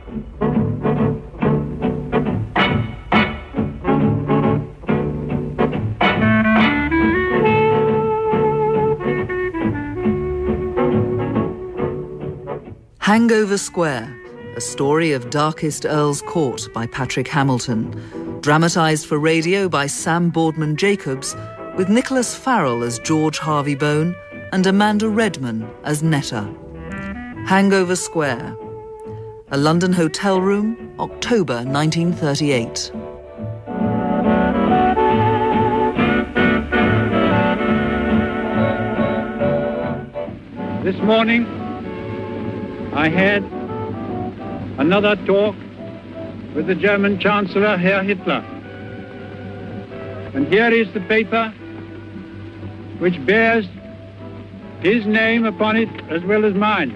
Hangover Square, a story of darkest Earls Court by Patrick Hamilton, dramatised for radio by Sam Boardman-Jacobs, with Nicholas Farrell as George Harvey Bone and Amanda Redman as Netta. Hangover Square, a London hotel room, October 1938. This morning, I had another talk with the German Chancellor, Herr Hitler. And here is the paper which bears his name upon it as well as mine.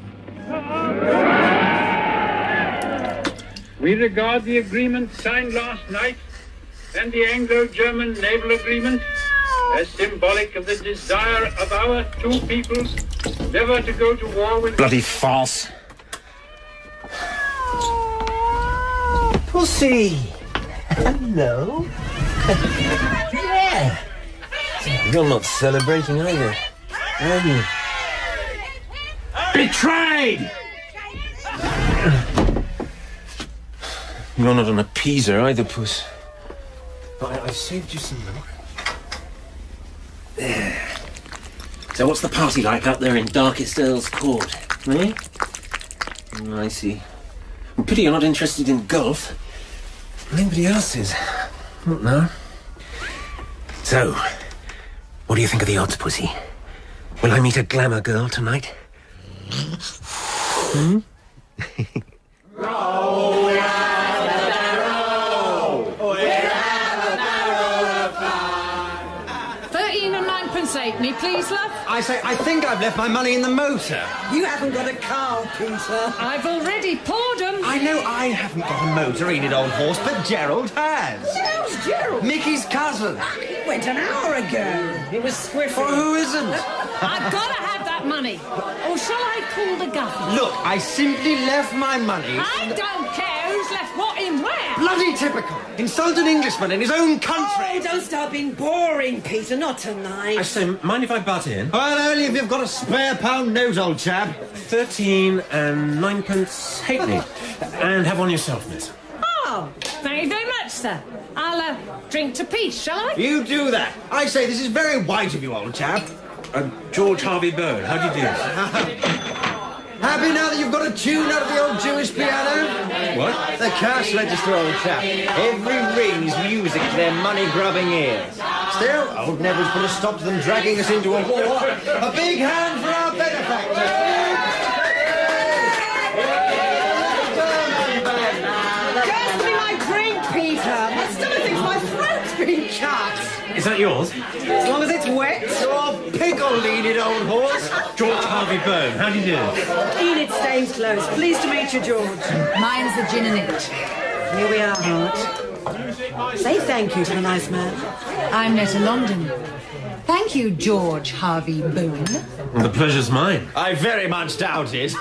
We regard the agreement signed last night and the Anglo-German naval agreement as symbolic of the desire of our two peoples never to go to war with... Bloody farce. Pussy! Hello? Yeah! You're not celebrating either, are you? Betrayed! You're not an appeaser either, Puss. But I saved you some milk. There. So what's the party like up there in darkest Earls Court, eh? I see. Pity you're not interested in golf. Nobody else is. Not now. So, what do you think of the odds, Pussy? Will I meet a glamour girl tonight? Hmm? Roll, we have a barrel. We have a barrel of fun. 13 and 9pence halfpenny, please, love. I say, I think I've left my money in the motor. You haven't got a car, Peter. I've already poured them. I know I haven't got a motor, Enid, old horse, but Gerald has. Who's Gerald? Mickey's cousin. He went an hour ago. It was Squiffy. Oh, who isn't? I've got to have that money. Or shall I call the governor? Look, I simply left my money... I don't care who's left what in where. Bloody typical. Insult an Englishman in his own country. Oh, don't start being boring, Peter. Not tonight. I say, mind if I butt in? Well, only if you've got a spare pound note, old chap. 13 and 9pence halfpenny. And have one yourself, miss. Oh, thank you very much, sir. I'll drink to peace, shall I? You do that. I say, this is very white of you, old chap. George Harvey Bone, how do you do? Happy now that you've got a tune out of the old Jewish piano? What? The cash register, old chap. Every ring's music to their money-grubbing ears. Still, old Neville's put a stop to them dragging us into a war. A big hand for our benefactor. Just give me my drink, Peter. My stomach thinks my throat's been cut. Is that yours? As long as it's wet. You're pickle-leaded, old horse. George Harvey Bone, how do you do? Enid Staines close. Pleased to meet you, George. Mine's the gin and it. Here we are, Heart. Say thank you to the nice man. I'm Netta Longden. Thank you, George Harvey Bone. The pleasure's mine. I very much doubt it.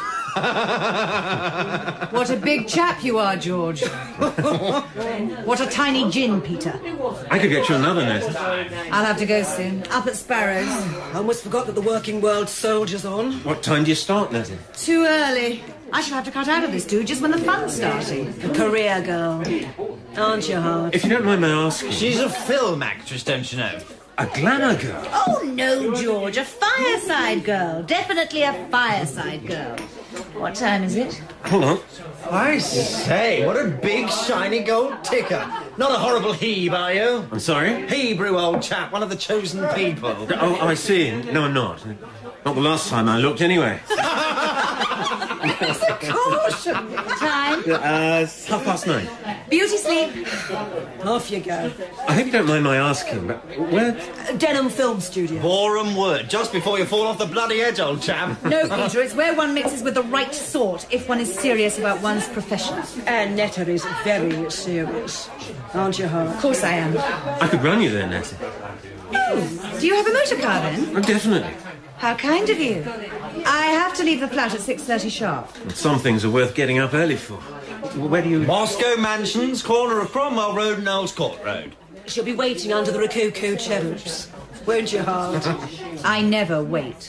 What a big chap you are, George. What a tiny gin, Peter. I could get you another, Netta. I'll have to go soon. Up at Sparrows. I almost forgot that the working world soldier's on. What time do you start, Netta? Too early. I shall have to cut out of this, too, just when the fun's starting. A career girl. Aren't you, Heart? If you don't mind my asking... She's a film actress, don't you know? A glamour girl? Oh, no, George. A fireside girl. Definitely a fireside girl. What time is it? Hold on. I say, what a big, shiny gold ticker. Not a horrible Heb, are you? I'm sorry? Hebrew, old chap, one of the chosen people. Oh, I see. No, I'm not. Not the last time I looked, anyway. It's a caution. Time? 9:30. Beauty sleep. Off you go. I hope you don't mind my asking, but where... Denham Film Studio. Boreham Wood, just before you fall off the bloody edge, old chap. No, Peter, it's where one mixes with the right sort if one is serious about one's profession. And Netta is very serious. Aren't you, Heart? Of course I am. I could run you there, Netta. Oh, do you have a motor car then? Oh, definitely. How kind of you. I have to leave the flat at 6:30 sharp. Some things are worth getting up early for. Where do you... Moscow Mansions, corner of Cromwell Road and Earls Court Road. She'll be waiting under the Rococo cherubs. Won't you, heart? I never wait.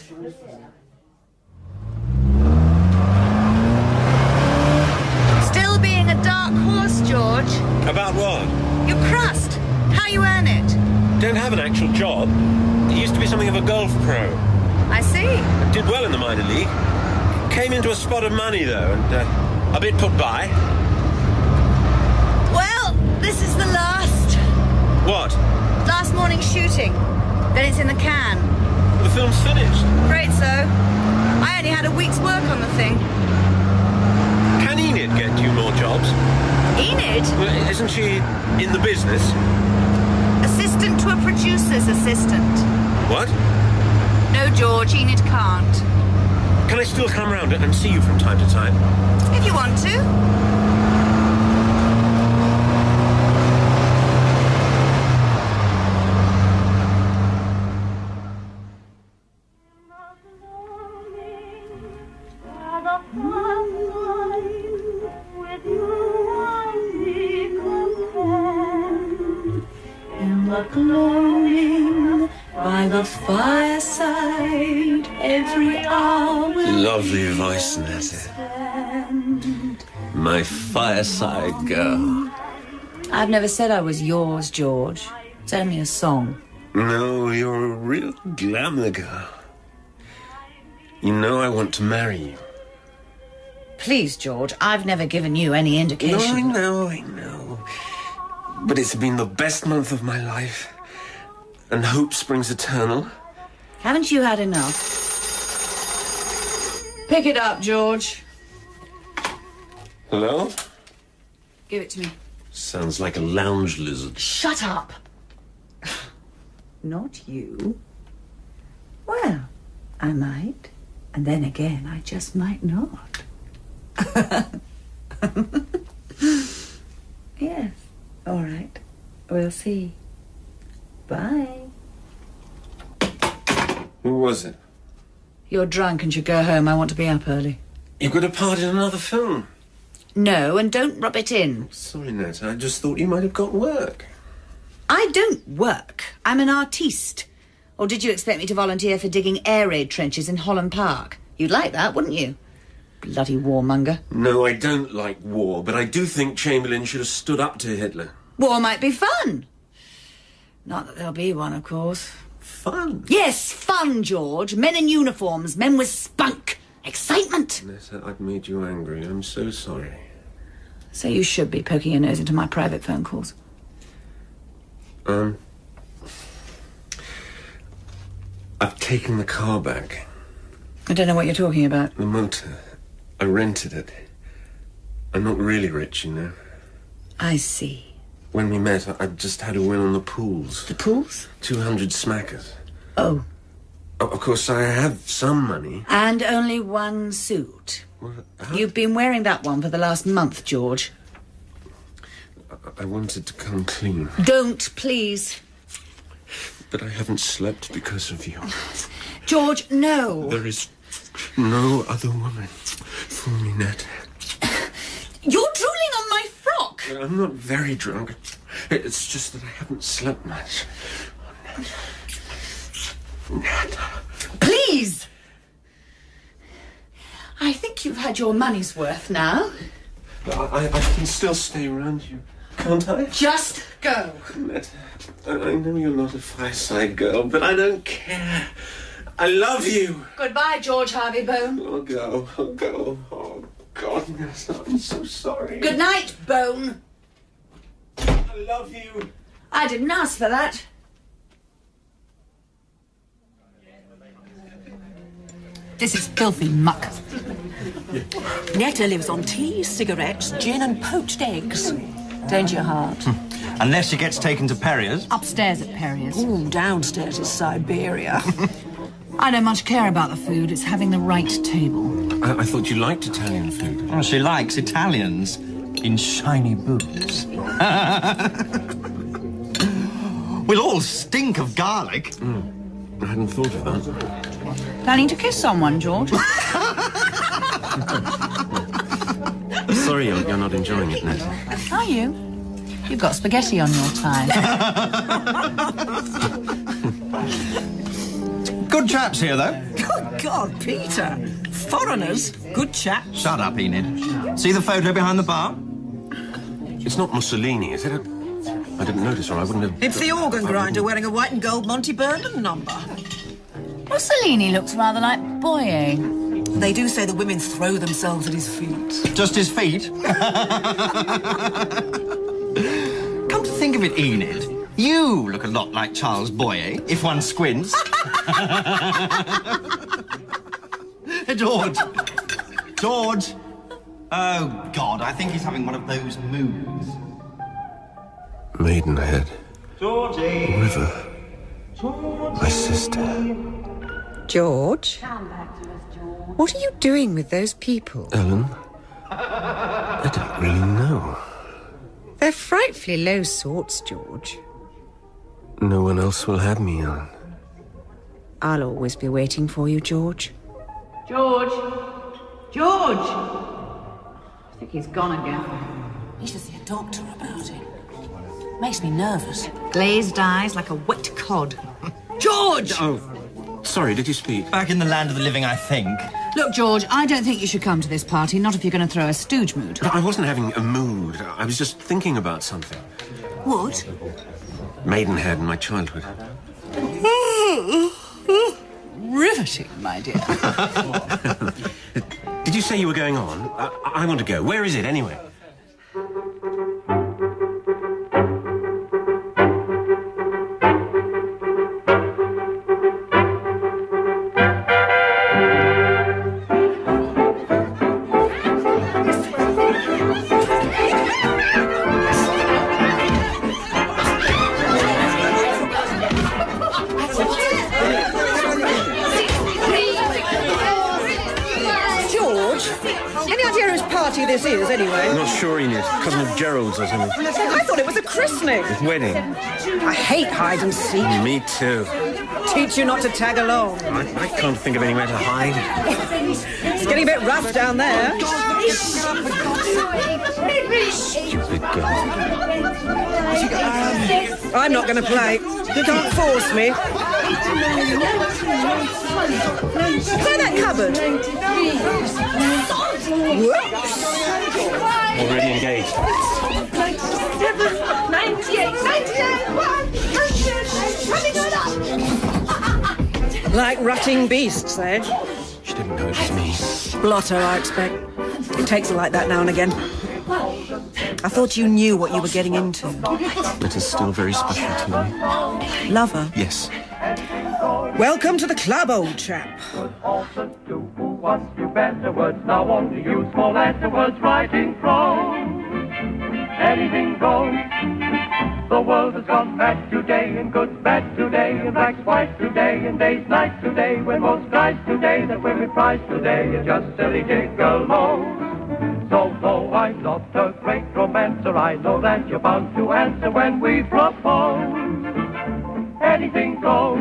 Still being a dark horse, George. About what? Your crust. How you earn it. Don't have an actual job. It used to be something of a golf pro. I see. Did well in the minor league. Came into a spot of money, though, and a bit put by. Well, this is the last. What? Last morning's shooting. Then it's in the can. The film's finished. Afraid so. I only had a week's work on the thing. Can Enid get you more jobs? Enid? Well, isn't she in the business? Assistant to a producer's assistant. What? No, George, Enid can't. Can I still come round and see you from time to time? If you want to. By the fireside, every hour. Lovely voice, Netta. My fireside girl. I've never said I was yours, George. It's only a song. No, you're a real glamour girl. You know I want to marry you. Please, George, I've never given you any indication. No, I know. But it's been the best month of my life. And hope springs eternal. Haven't you had enough? Pick it up, George. Hello? Give it to me. Sounds like a lounge lizard. Shut up. Not you. Well, I might. And then again, I just might not. Yes. All right. We'll see. Bye. Who was it? You're drunk and should go home. I want to be up early. You've got a part in another film. No, and don't rub it in. Sorry, Netta. I just thought you might have got work. I don't work. I'm an artiste. Or did you expect me to volunteer for digging air raid trenches in Holland Park? You'd like that, wouldn't you? Bloody warmonger. No, I don't like war, but I do think Chamberlain should have stood up to Hitler. War might be fun. Not that there'll be one, of course. Fun? Yes, fun, George. Men in uniforms, men with spunk. Excitement. Netta, I've made you angry. I'm so sorry. So you should be poking your nose into my private phone calls. I've taken the car back. I don't know what you're talking about. The motor. I rented it. I'm not really rich, you know. I see. When we met, I just had a win on the pools. The pools? 200 smackers. Oh. Of course, I have some money. And only one suit. You've been wearing that one for the last month, George. I wanted to come clean. Don't, please. But I haven't slept because of you. George, no. There is no other woman for me, Netta. You're drooling on my frock. I'm not very drunk. It's just that I haven't slept much. Netta. Please. I think you've had your money's worth now. I can still stay around you, can't I? Just go. Netta, I know you're not a fireside girl, but I don't care. I love you. Goodbye, George Harvey Bone. I'll go. Oh, God, Netta, I'm so sorry. Good night, Bone. I love you. I didn't ask for that. This is filthy muck. Netta lives on tea, cigarettes, gin and poached eggs. Don't you, Heart? Unless she gets taken to Perrier's. Upstairs at Perrier's. Ooh, downstairs is Siberia. I don't much care about the food. It's having the right table. I thought you liked Italian food. Oh, she likes Italians in shiny boots. We'll all stink of garlic. I hadn't thought of that. Planning to kiss someone, George? Sorry you're not enjoying it, Netta. Are you? You've got spaghetti on your tie. Good chaps here, though. Good God, Peter. Foreigners, good chap. Shut up, Enid. See the photo behind the bar? It's not Mussolini, is it? I didn't notice, or I wouldn't have... It's the organ grinder wearing a white and gold Monty Burnham number. Mussolini looks rather like Boye. They do say the women throw themselves at his feet. Just his feet? Come to think of it, Enid, you look a lot like Charles Boye, if one squints. George! George! Oh, God, I think he's having one of those moods. Maidenhead. Georgie! River. My sister. George? What are you doing with those people? Ellen? I don't really know. They're frightfully low sorts, George. No one else will have me, Ellen. I'll always be waiting for you, George. George! George! I think he's gone again. You should see a doctor about it. Makes me nervous. Glazed eyes like a wet cod. George! Oh, sorry, did you speak? Back in the land of the living, I think. Look, George, I don't think you should come to this party, not if you're going to throw a stooge mood. I wasn't having a mood. I was just thinking about something. What? Maidenhead and my childhood. Riveting, my dear. Did you say you were going on? I want to go. Where is it, anyway? This is, anyway. I'm not sure, Enid. Cousin of Gerald's or something. I thought it was a christening. Wedding. I hate hide and seek. Me too. Teach you not to tag along. I can't think of anywhere to hide. It's getting a bit rough down there. Stupid girl. I'm not going to play. You can't force me. Try that cupboard. Whoops. Already engaged. 98, like rutting beasts, eh? She didn't know it was me. Blotter, I expect. It takes her like that now and again. I thought you knew what you were getting into. It is still very special to me. Lover? Yes. Welcome to the club, old chap. Better words now only use small letter words writing from. Anything goes. The world has gone mad today, and good's bad today, and black's white today, and day's night today, when most guys today that women prize today are just silly gigolos. So though I'm not a great romancer, I know that you're bound to answer when we propose. Anything goes.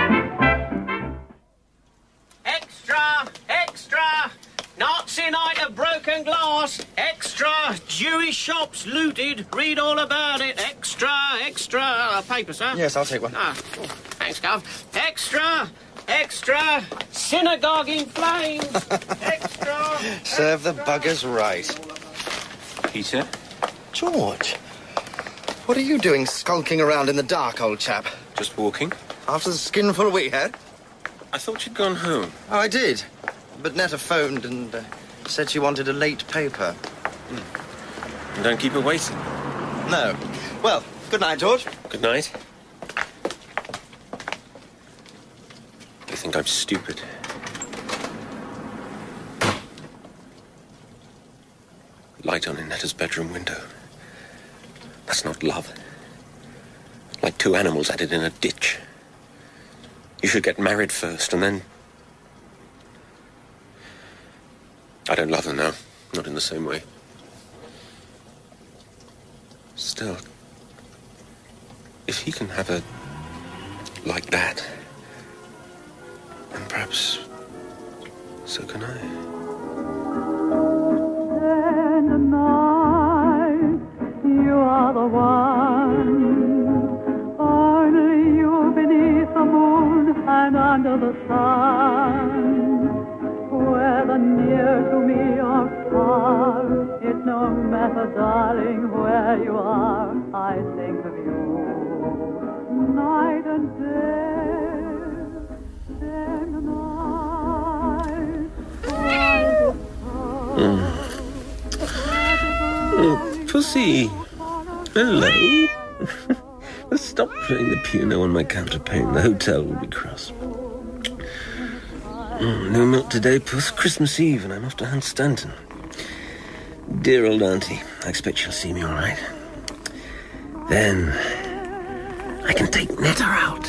Extra! Extra! Nazi night of broken glass! Extra! Jewish shops looted! Read all about it! Extra! Extra! Paper, sir? Yes, I'll take one. Ah, oh, thanks, Gov. Extra! Extra! Synagogue in flames! Extra! Serve the buggers right. Peter? George, what are you doing skulking around in the dark, old chap? Just walking. After the skinful we had? I thought you'd gone home. Oh, I did. But Netta phoned and said she wanted a late paper. And don't keep her waiting. No. Well, good night, George. Good night. You think I'm stupid? Light on in Netta's bedroom window. That's not love. Like two animals added in a ditch. You should get married first, and then... I don't love her now. Not in the same way. Still, if he can have her like that, then perhaps so can I. no matter, darling, where you are, I think of you night and day, and night. Oh, Pussy. Hello. Stop playing the piano on my counterpane. The hotel will be cross. No milk today, Puss. Christmas Eve, and I'm off to Hunt Stanton. Dear old auntie. I expect she'll see me all right. Then I can take Netta out.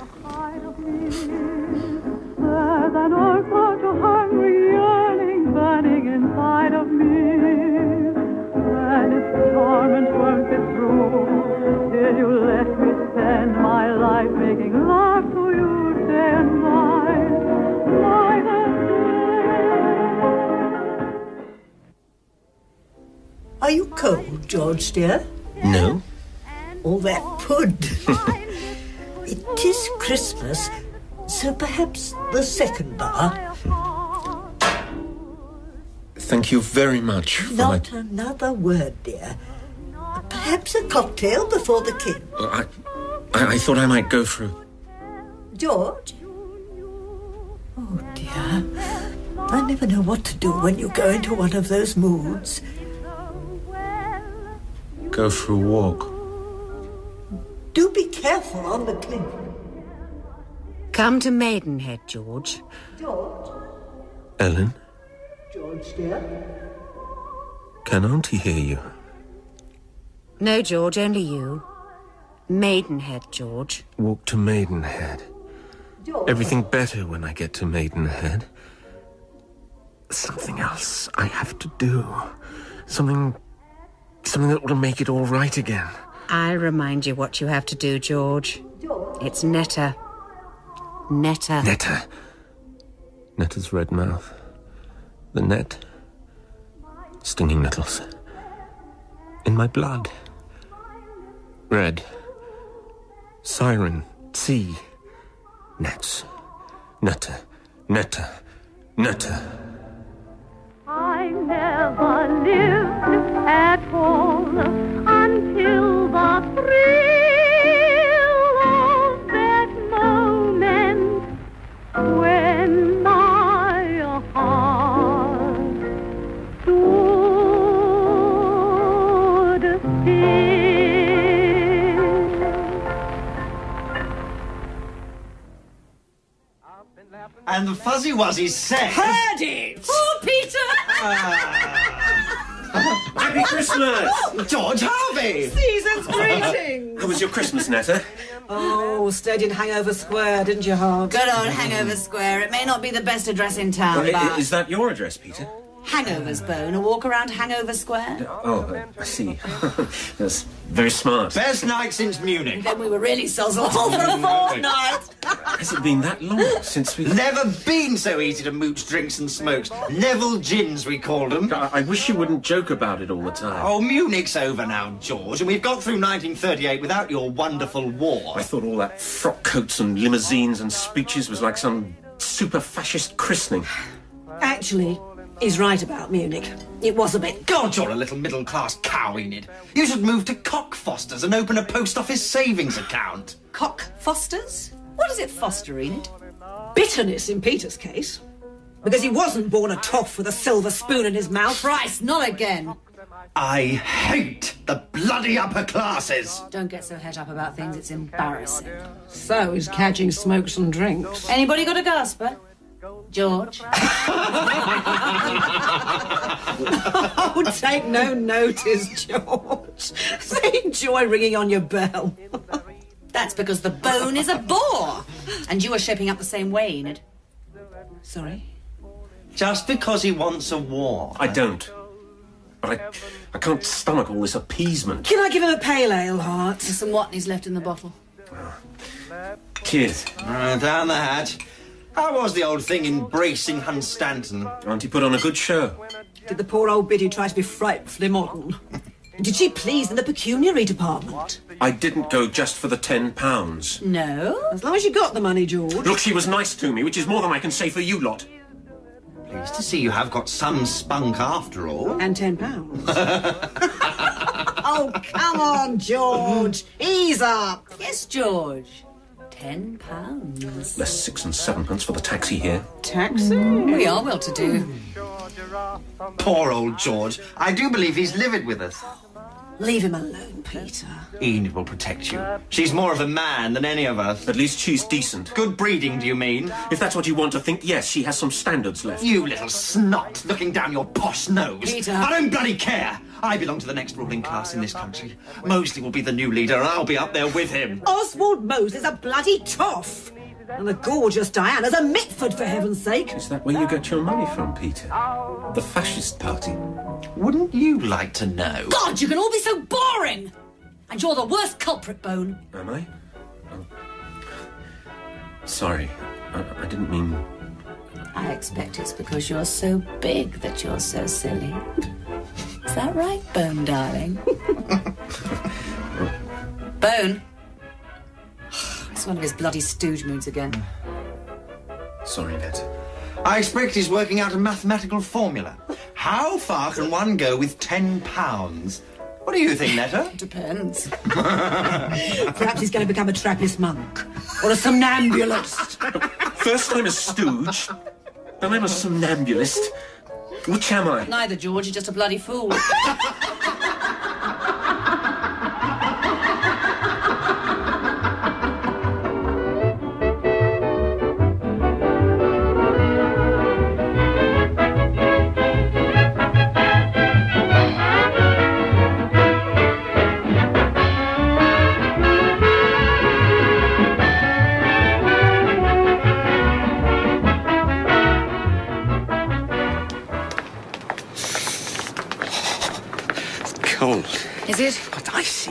There's an old sort of hungry yearning burning inside of me. When its torment won't get through, till you let me spend my life making love to you day and night, night and day. Are you cold, George, dear? No. All that pud. It is Christmas, so perhaps the second bar. Thank you very much for Not another word, dear. Perhaps a cocktail before the king. I thought I might go through. George? Oh, dear. I never know what to do when you go into one of those moods. Go for a walk. Do be careful on the cliff. Come to Maidenhead, George. George? Ellen, George, dear? can Auntie hear you? No, George, only you. Maidenhead, George. Walk to Maidenhead. George? Everything better when I get to Maidenhead. Something else I have to do. Something that will make it all right again. I'll remind you what you have to do, George. It's Netta. Netta. Netta. Netta's red mouth. The net. Stinging nettles. In my blood. Red. Siren. Sea. Nets. Netta. Netta. Netta. I never lived at all until the thrill of that moment when my heart stood still. And the Fuzzy Wuzzy said... Heard it! Oh, Peter! Happy Christmas! George Harvey! Season's greetings! How was your Christmas, Netta? Oh, stayed in Hangover Square, didn't you, Harv? Good old Hangover Square. It may not be the best address in town, but... Is that your address, Peter? Hangover's Bone, a walk around Hangover Square. Oh, I see. That's very smart. Best night since Munich. Then we were really sozzled for a fortnight. Has it been that long since we... Never been so easy to mooch drinks and smokes. Neville gins, we called them. I wish you wouldn't joke about it all the time. Oh, Munich's over now, George, and we've got through 1938 without your wonderful war. I thought all that frock coats and limousines and speeches was like some super-fascist christening. Actually, he's right about Munich. It was a bit... God, you're a little middle-class cow, Enid. You should move to Cockfosters and open a post office savings account. Cockfosters? What does it foster, Enid? Bitterness in Peter's case. Because he wasn't born a toff with a silver spoon in his mouth. Christ, not again. I hate the bloody upper classes. Don't get so het up about things, it's embarrassing. So is catching smokes and drinks. Anybody got a gasper? George? Oh, take no notice, George. They enjoy ringing on your bell. That's because the bone is a bore. And you are shaping up the same way, Enid. Sorry? Just because he wants a war. I don't. But I can't stomach all this appeasement. Can I give him a pale ale, Heart? There's some Watneys left in the bottle. Cheers. Down the hatch. How was the old thing in bracing Hunstanton? Auntie put on a good show. Did the poor old biddy try to be frightfully modern? Did she please in the pecuniary department? I didn't go just for the £10. No? As long as you got the money, George. Look, she was nice to me, which is more than I can say for you lot. Pleased to see you have got some spunk after all. And £10. Oh, come on, George. Ease up. Yes, George. £10. Less 6 and 7 for the taxi here. Taxi? We are well to do. Poor old George. I do believe he's livid with us. Leave him alone, Peter. Enid will protect you. She's more of a man than any of us. At least she's decent. Good breeding, do you mean? If that's what you want to think, yes, she has some standards left. You little snot, looking down your posh nose. Peter. I don't bloody care. I belong to the next ruling class in this country. Mosley will be the new leader, and I'll be up there with him. Oswald Mosley's a bloody toff. And the gorgeous Diana's a Mitford, for heaven's sake. Is that where you get your money from, Peter? The fascist party? Wouldn't you like to know? God, you can all be so boring! And you're the worst culprit, Bone. Am I? Oh. Sorry. I didn't mean... I expect it's because you're so big that you're so silly. Is that right, Bone, darling? Bone? It's one of his bloody stooge moods again. Sorry, Netta. I expect he's working out a mathematical formula. How far can one go with £10? What do you think, Netta? Depends. Perhaps he's going to become a Trappist monk. Or a somnambulist. First I'm a stooge, then I'm a somnambulist. Which am I? Neither, George. You're just a bloody fool. Is it? But icy.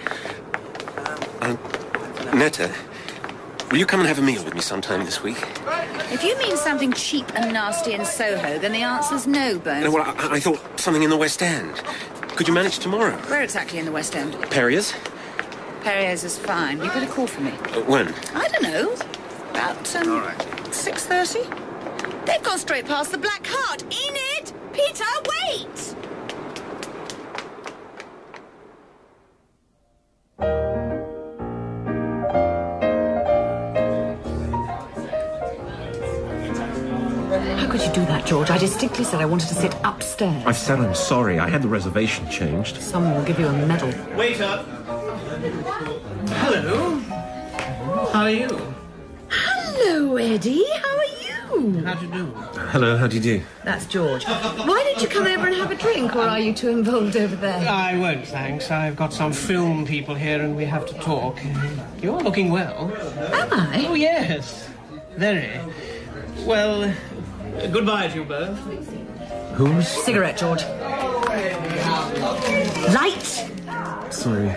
Netta, will you come and have a meal with me sometime this week? If you mean something cheap and nasty in Soho, then the answer's no, Bone. No, well, I thought something in the West End. Could you manage tomorrow? Where exactly in the West End? Perrier's? Perrier's is fine. You got a call from me. When? I don't know. About, 6:30? They've gone straight past the Black Hart. Enid! Peter, wait! How could you do that, George? I distinctly said I wanted to sit upstairs. I've said I'm sorry. I had the reservation changed. Someone will give you a medal. Waiter. Hello. How are you? Hello, Eddie. How are you? How do you do? Hello, how do you do? That's George. Why don't you come over and have a drink, or are you too involved over there? I won't, thanks. I've got some film people here and we have to talk. You're looking well. Am I? Oh, yes. Very. Well, goodbye to you both. Who's? Cigarette, George. Light! Sorry.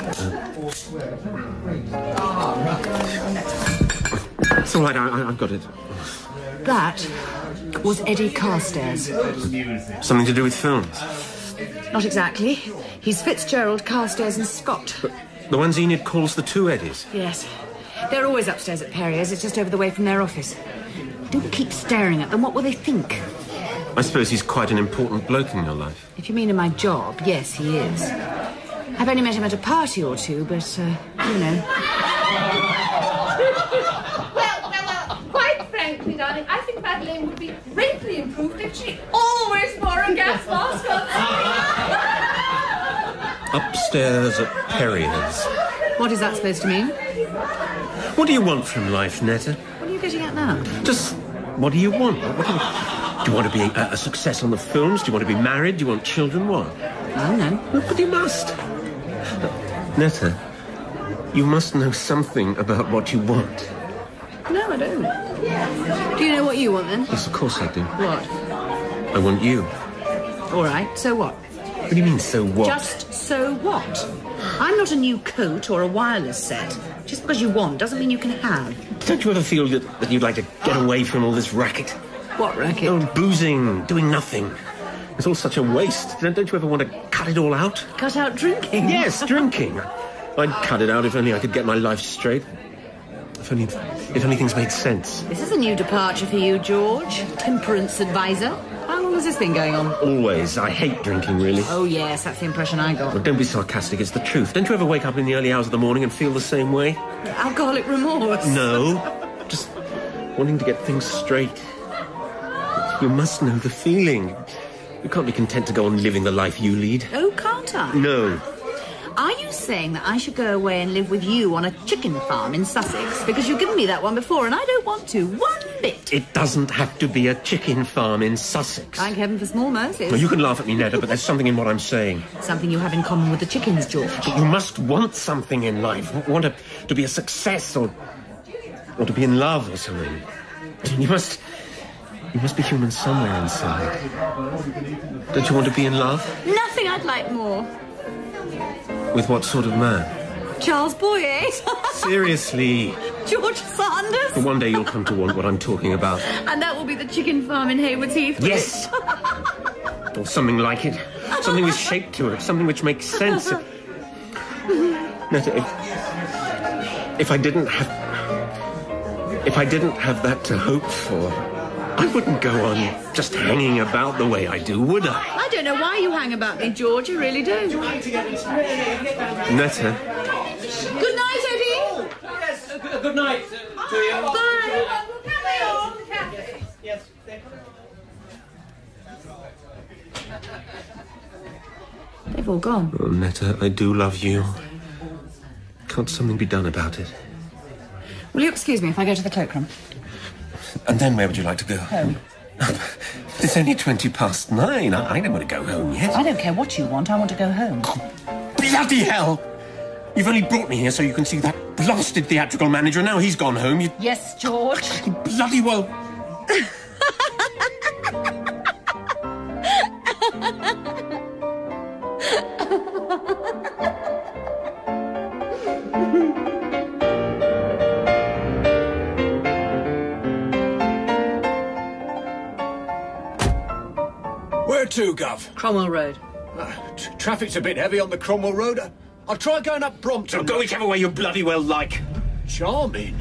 It's all right, I've got it. That was Eddie Carstairs. Something to do with films? Not exactly. He's Fitzgerald, Carstairs and Scott. But the ones Enid calls the two Eddies? Yes. They're always upstairs at Perrier's. It's just over the way from their office. Don't keep staring at them. What will they think? I suppose he's quite an important bloke in your life. If you mean in my job, yes, he is. I've only met him at a party or two, but, you know. Well, quite frankly, darling, I think Baddeley would be greatly improved if she always wore a gas mask on. Upstairs at Perrier's. What is that supposed to mean? What do you want from life, Netta? What are you getting at now? Just, what do you want? Do you want to be a success on the films? Do you want to be married? Do you want children? What? I don't know. But you must. Netta, you must know something about what you want. No, I don't. Do you know what you want, then? Yes, of course I do. What? I want you. All right, so what? What do you mean, so what? Just so what? I'm not a new coat or a wireless set. Just because you want doesn't mean you can have. Don't you ever feel that you'd like to get away from all this racket? What racket? Oh, boozing, doing nothing. It's all such a waste. Don't you ever want to cut it all out? Cut out drinking? Yes, drinking. I'd cut it out if only I could get my life straight. If only if anything's made sense. This is a new departure for you, George. Temperance advisor. How long has this been going on? Always. I hate drinking, really. Oh, yes, that's the impression I got. Well, don't be sarcastic, it's the truth. Don't you ever wake up in the early hours of the morning and feel the same way? Alcoholic remorse? No. Just wanting to get things straight. You must know the feeling. You can't be content to go on living the life you lead. Oh, can't I? No. Are you saying that I should go away and live with you on a chicken farm in Sussex? Because you've given me that one before and I don't want to, one bit. It doesn't have to be a chicken farm in Sussex. Thank heaven for small mercies. Well, you can laugh at me, Netta, but there's something in what I'm saying. Something you have in common with the chickens, George. But you must want something in life. Want to be a success or to be in love or something. You must be human somewhere inside. Don't you want to be in love? Nothing I'd like more. With what sort of man? Charles Boyer. Seriously. George Sanders. But one day you'll come to want what I'm talking about. And that will be the chicken farm in Haywards Heath. Yes. Or something like it. Something with shape to it. Something which makes sense. Netta, if I didn't have that to hope for, I wouldn't go on just hanging about the way I do, would I? I don't know why you hang about me, George. You really do. Netta. Good night, Eddie. Yes, good night to you. Bye. Yes. They've all gone. Oh, Netta, I do love you. Can't something be done about it? Will you excuse me if I go to the cloakroom? And then where would you like to go? Home. It's only 9:20. I don't want to go home yet. I don't care what you want. I want to go home. Bloody hell! You've only brought me here so you can see that blasted theatrical manager. Now he's gone home. Yes, George. Bloody well... Where to, Gov? Cromwell Road. Traffic's a bit heavy on the Cromwell Road. I'll try going up Brompton. Go whichever way you bloody well like. Charming.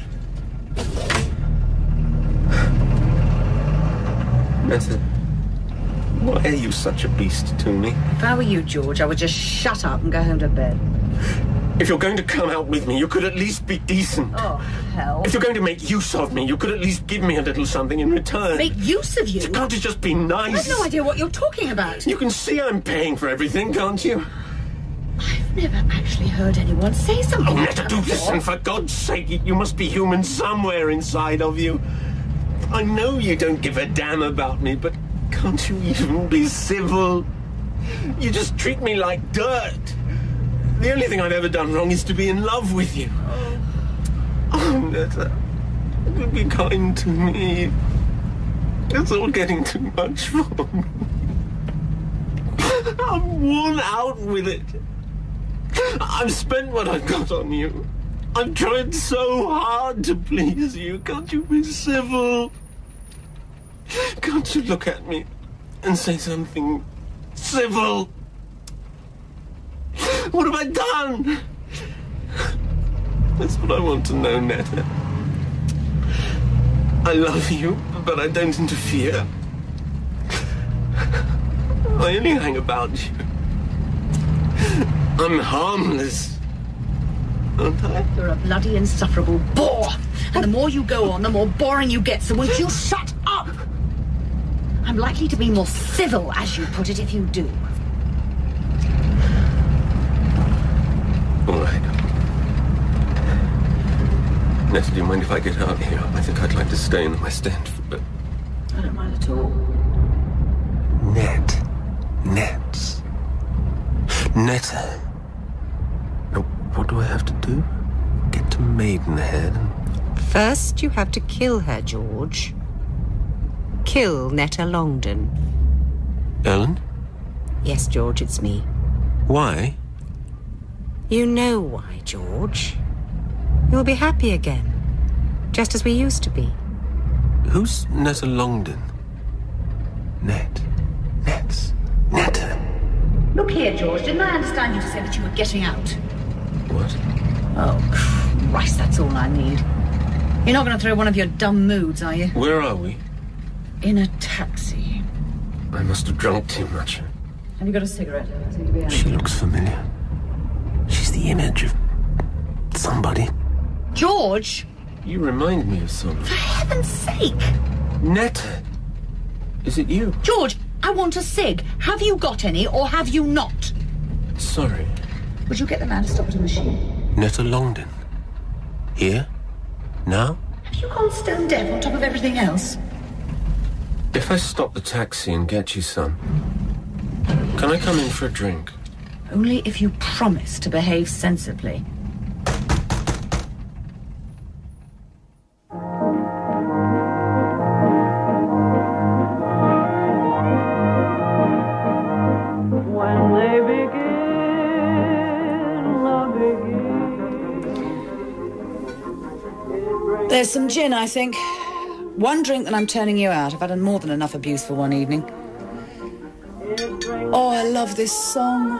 Netta, why are you such a beast to me? If I were you, George, I would just shut up and go home to bed. If you're going to come out with me, you could at least be decent. Oh, hell. If you're going to make use of me, you could at least give me a little something in return. Make use of you? You can't just be nice. I have no idea what you're talking about. You can see I'm paying for everything, can't you? I've never actually heard anyone say something like that. Do listen, for God's sake. You must be human somewhere inside of you. I know you don't give a damn about me, but can't you even be civil? You just treat me like dirt. The only thing I've ever done wrong is to be in love with you. Oh, Netta, be kind to me. It's all getting too much for me. I'm worn out with it. I've spent what I've got on you. I've tried so hard to please you. Can't you be civil? Can't you look at me and say something civil? What have I done? That's what I want to know, Netta. I love you, but I don't interfere. I only hang about you. I'm harmless, aren't I? You're a bloody insufferable bore. And the more you go on, the more boring you get. So won't you shut up? I'm likely to be more civil, as you put it, if you do. All right. Netta, do you mind if I get out here? I think I'd like to stay in the West End for a bit. I don't mind at all. Nets. Netta. Now, what do I have to do? Get to Maidenhead and... First, you have to kill her, George. Kill Netta Longden. Ellen? Yes, George, it's me. Why? You know why, George. You'll be happy again. Just as we used to be. Who's Netta Longden? Netta. Look here, George. Didn't I understand you to say that you were getting out? What? Oh, Christ, that's all I need. You're not going to throw one of your dumb moods, are you? Where are we? In a taxi. I must have drunk too much. Have you got a cigarette? She looks familiar. She's the image of somebody. George! You remind me of someone. For heaven's sake! Netta! Is it you? George, I want a cig. Have you got any, or have you not? Sorry. Would you get the man to stop at a machine? Netta Longden. Here? Now? Have you gone stone deaf on top of everything else? If I stop the taxi and get you some, can I come in for a drink? Only if you promise to behave sensibly. There's some gin, I think. One drink and I'm turning you out. I've had more than enough abuse for one evening. Oh, I love this song.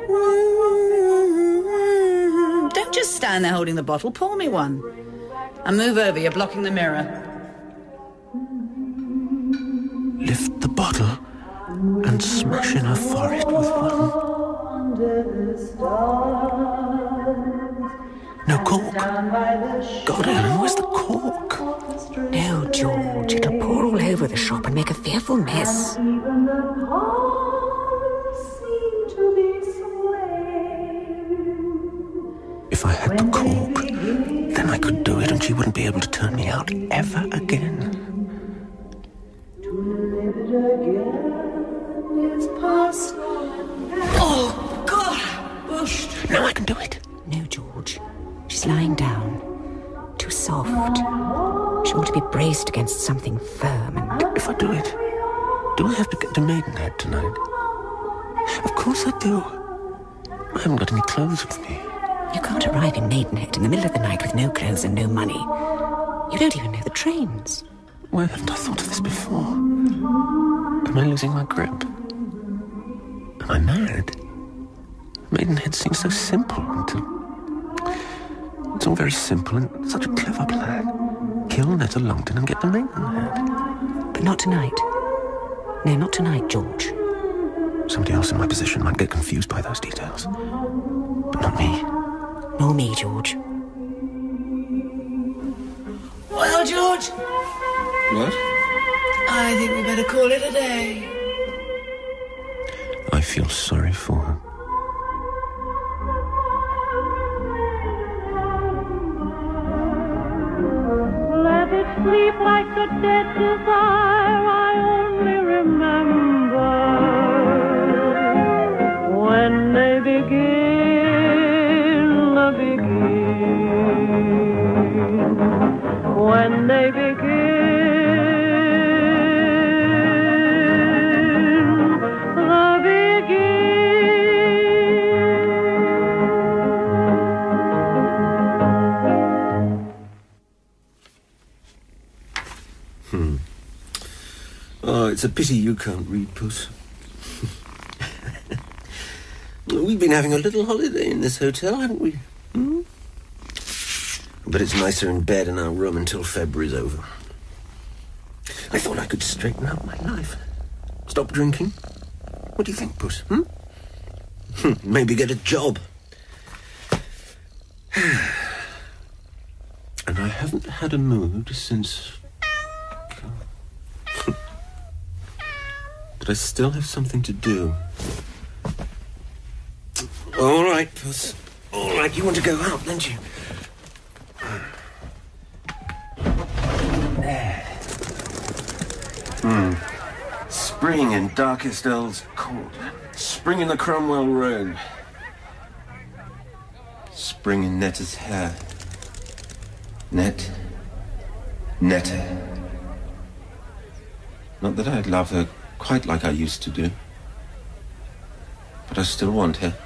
Don't just stand there holding the bottle. Pour me one. And move over. You're blocking the mirror. Lift the bottle and smash in her forehead with one. No cork. God, Ellen, where's the cork? No, George. It'll pour all over the shop and make a fearful mess. If I had the cork, then I could do it and she wouldn't be able to turn me out ever again. Oh, God! Bushed. Now I can do it. No, George. She's lying down. Too soft. She ought to be braced against something firm and... If I do it, do I have to get to Maidenhead tonight? Of course I do. I haven't got any clothes with me. You can't arrive in Maidenhead in the middle of the night with no clothes and no money. You don't even know the trains. Why haven't I thought of this before? Am I losing my grip? Am I mad? Maidenhead seems so simple until... It's all very simple and such a clever plan. Kill Netta Longden and get to Maidenhead. But not tonight. No, not tonight, George. Somebody else in my position might get confused by those details. But not me. Nor me, George. Well, George? What? I think we better call it a day. I feel sorry for her. Let it sleep like a dead desire I only remember when they begin, when they begin. Oh, it's a pity you can't read, Puss. We've been having a little holiday in this hotel, haven't we? Hmm? But it's nicer in bed in our room until February's over. I thought I could straighten out my life. Stop drinking. What do you think, Puss? Maybe get a job. And I haven't had a mood since... But I still have something to do. All right, Puss. All right, you want to go out, don't you? Spring in darkest Earls Court. Spring in the Cromwell Road. Spring in Netta's hair. Netta. Not that I'd love her quite like I used to do. But I still want her.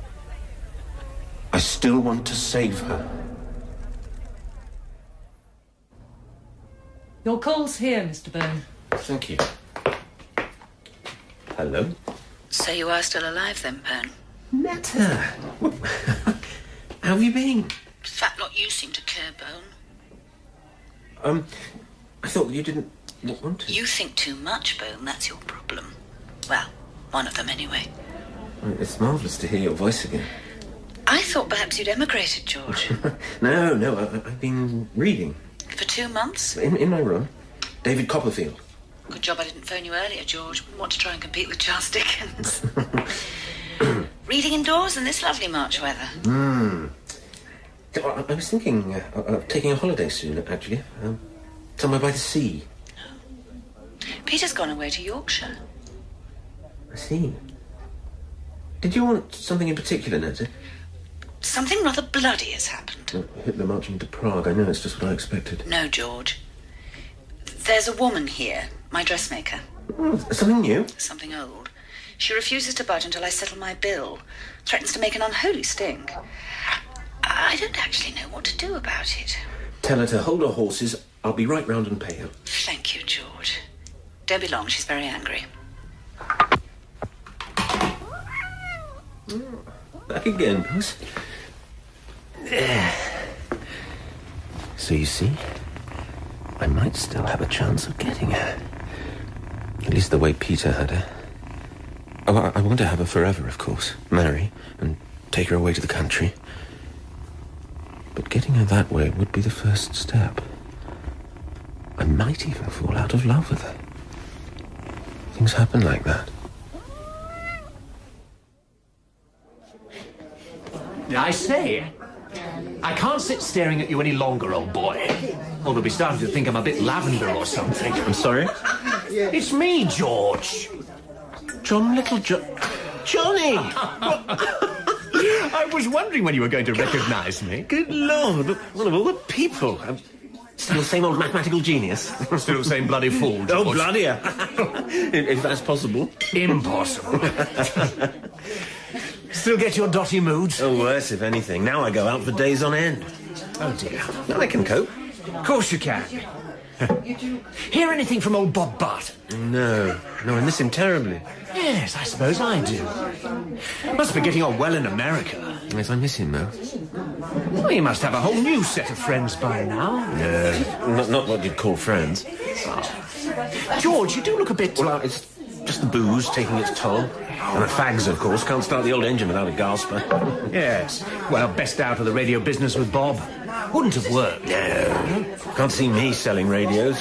I still want to save her. Your call's here, Mr. Byrne. Thank you. Hello? So you are still alive then, Byrne? Netta! How have you been? Fat lot you seem to care, Bone. I thought you didn't want to. You think too much, Boom. That's your problem. Well, one of them anyway. It's marvellous to hear your voice again. I thought perhaps you'd emigrated, George. No, I've been reading. For 2 months? In my room. David Copperfield. Good job I didn't phone you earlier, George. Wouldn't want to try and compete with Charles Dickens. Reading indoors in this lovely March weather. I was thinking of taking a holiday soon, actually. Somewhere by the sea. Peter's gone away to Yorkshire. I see. Did you want something in particular, Netta? Something rather bloody has happened. Hitler marching to Prague. I know, it's just what I expected. No, George. There's a woman here, my dressmaker. Something new? Something old. She refuses to budge until I settle my bill. Threatens to make an unholy stink. I don't actually know what to do about it. Tell her to hold her horses. I'll be right round and pay her. Thank you, George. Don't be long, she's very angry. Back again, Puss. So you see, I might still have a chance of getting her. At least the way Peter had her. Oh, I want to have her forever, of course. Marry and take her away to the country. But getting her that way would be the first step. I might even fall out of love with her. Things happen like that. I say, I can't sit staring at you any longer, old boy. Or they'll be starting to think I'm a bit lavender or something. I'm sorry? It's me, George. Johnnie! I was wondering when you were going to recognise me. Good Lord, one of all the people. I'm still the same old mathematical genius. Still the same bloody fool, George. Oh, bloody hell. If that's possible. Impossible. Still get your dotty moods? Oh, worse, if anything. Now I go out for days on end. Oh, dear. No, I can cope. Of course you can. Hear anything from old Bob Barton? No, I miss him terribly. Yes, I suppose I do. Must be getting on well in America. Yes, I miss him, though. Well, you must have a whole new set of friends by now. No, not what you'd call friends. Oh. George, you do look a bit... Well, it's just the booze taking its toll. And the fags, of course. Can't start the old engine without a gasper. Yes. Well, best out of the radio business with Bob. Wouldn't have worked. No. Can't see me selling radios.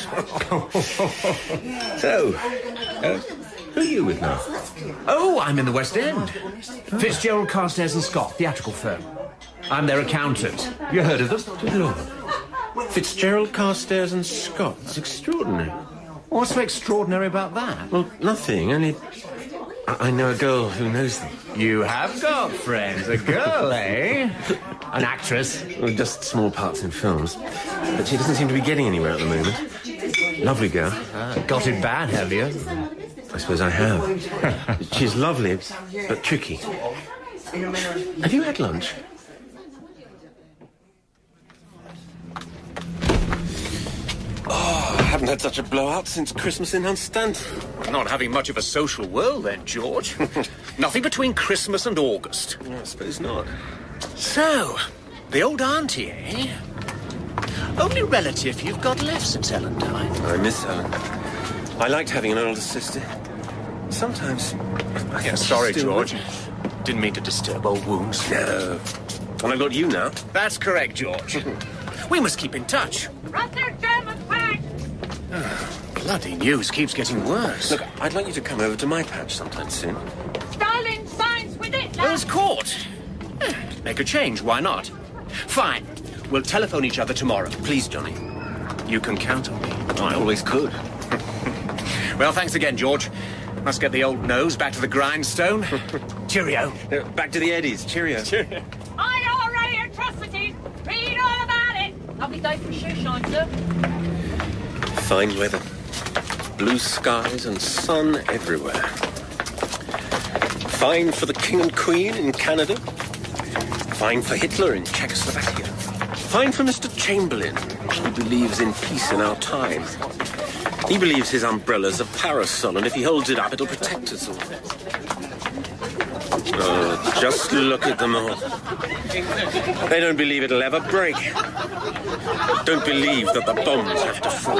So, who are you with now? Oh, I'm in the West End. Fitzgerald, Carstairs and Scott, theatrical firm. I'm their accountant. You heard of them? Good Lord. Fitzgerald, Carstairs and Scott. It's extraordinary. What's so extraordinary about that? Well, nothing. Only I know a girl who knows them. You have got friends. A girl, eh? An actress? Well, just small parts in films. But she doesn't seem to be getting anywhere at the moment. Lovely girl. Got it bad, have you? I suppose I have. She's lovely, but tricky. Have you had lunch? Oh, I haven't had such a blowout since Christmas in Hunstanton. Not having much of a social world then, George. Nothing between Christmas and August. No, I suppose not. So, the old auntie, eh? Only relative you've got left since Ellen died. I miss Ellen. I liked having an older sister. Sometimes... Sorry, George. Didn't mean to disturb old wounds. No. And I've got you now. That's correct, George. We must keep in touch. Run their German flag! Bloody news keeps getting worse. Look, I'd like you to come over to my patch sometime soon. Stalin signs with it, Earls Court. Make a change, why not? Fine. We'll telephone each other tomorrow. Please, Johnnie. You can count on me. I always could. Well, thanks again, George. Must get the old nose back to the grindstone. Cheerio. Back to the eddies. Cheerio. Cheerio. IRA atrocities! Read all about it! Lovely day for a shoe shine, sir. Fine weather. Blue skies and sun everywhere. Fine for the King and Queen in Canada. Fine for Hitler in Czechoslovakia. Fine for Mr. Chamberlain, who believes in peace in our time. He believes his umbrella's a parasol, and if he holds it up, it'll protect us all. Oh, just look at them all. They don't believe it'll ever break. Don't believe that the bombs have to fall.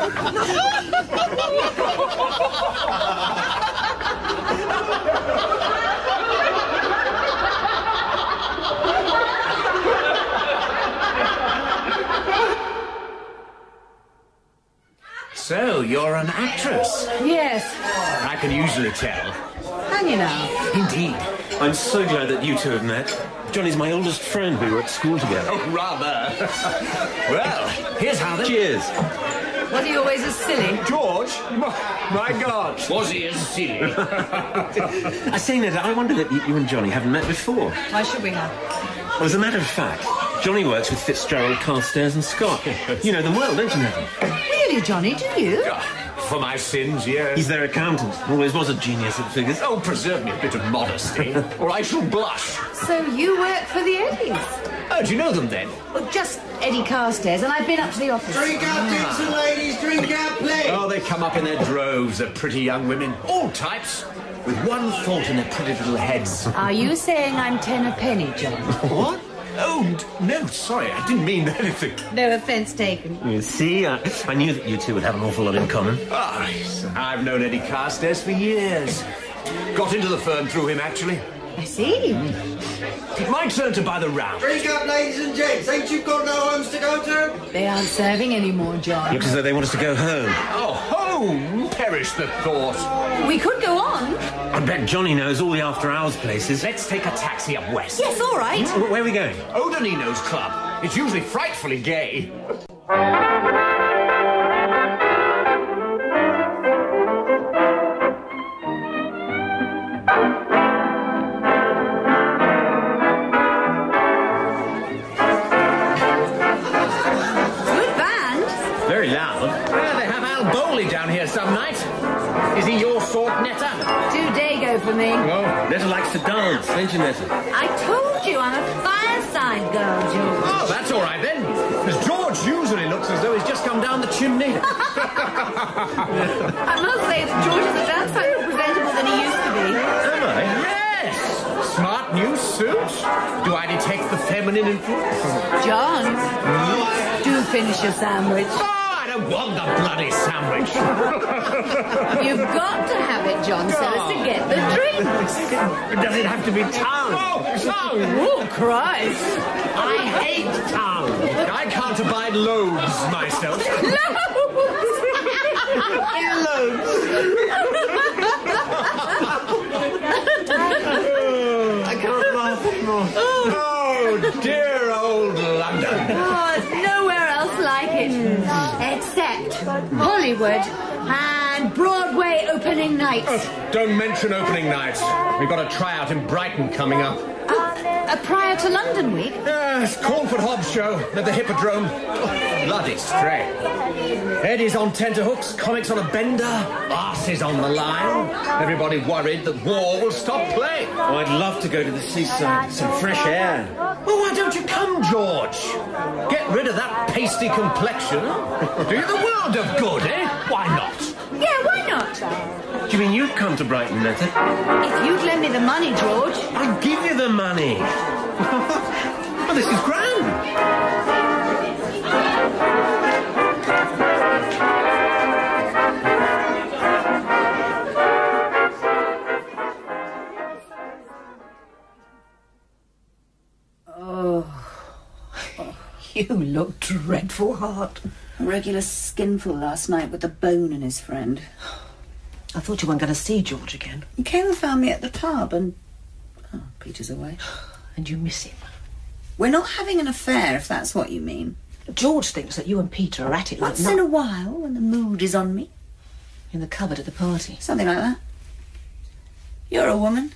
So, you're an actress? Yes. I can usually tell. Can you now? Indeed. I'm so glad that you two have met. Johnny's my oldest friend. We were at school together. Oh, rather. Well, here's how then. Cheers. Was he always as silly? George? My God. Was he as silly? I say, Netta, I wonder that you and Johnny haven't met before. Why should we have? Well, as a matter of fact, Johnny works with Fitzgerald, Carstairs and Scott. You know them well, don't you, Netta? Really, Johnny, do you? For my sins, yes. He's their accountant. Always was a genius at figures. Oh, preserve me a bit of modesty, or I shall blush. So you work for the Eddies? Oh, do you know them then? Well, just Eddie Carstairs, and I've been up to the office. Drink up, Dixon, ladies, drink up, please. Oh, they come up in their droves of pretty young women, all types, with one thought in their pretty little heads. Are you saying I'm 10 a penny, John? What? Oh, no, sorry, I didn't mean anything. No offence taken. You see, I knew that you two would have an awful lot in common. Oh, I've known Eddie Carstairs for years. Got into the firm through him, actually. I see. My turn to buy the round. Drink up, ladies and gents. Ain't you got no homes to go to? They aren't serving anymore, John. Looks as though they want us to go home. Oh, home! Perish the thought. We could go on. I bet Johnny knows all the after-hours places. Let's take a taxi up west. Yes, all right. Where are we going? Odenino's club. It's usually frightfully gay. Very loud. Well, they have Al Bowley down here some night. Is he your sort, Netta? Too dago for me. Oh, Netta likes to dance, don't you, Netta? I told you I'm a fireside girl, George. Oh, that's all right then. Because George usually looks as though he's just come down the chimney. I must say that George is a damn sight more presentable than he used to be. Am I? Yes! Smart new suit. Do I detect the feminine influence? John, do finish your sandwich. I don't want the bloody sandwich. You've got to have it, John, so as to get the drinks. Does it have to be tongue? Oh, tongue! Oh, Christ. I hate tongue. I can't abide loaves myself. I can't laugh anymore. Oh, dear old London. Oh, there's nowhere else like it. Except Hollywood and Broadway opening nights. Oh, don't mention opening nights. We've got a tryout in Brighton coming up. Prior to London Week? Yes, Cornford Hobbs show at the Hippodrome. Oh, bloody straight. Eddie's on tenterhooks, comics on a bender, arses on the line. Everybody worried that war will stop playing. Oh, I'd love to go to the seaside, some fresh air. Well, why don't you come, George? Get rid of that pasty complexion. Do you the world of good, eh? Why not? Yeah, why not? Do you mean you'd come to Brighton, Netta? If you'd lend me the money, George. I'd give you the money. Well, this is grand. Oh, you look dreadful, Heart. A regular skinful last night with the bone and his friend. I thought you weren't going to see George again. He came and found me at the pub and... Oh, Peter's away. And you miss him. We're not having an affair, if that's what you mean. George thinks that you and Peter are at it like... Once in a while, when the mood is on me. In the cupboard at the party. Something like that. You're a woman.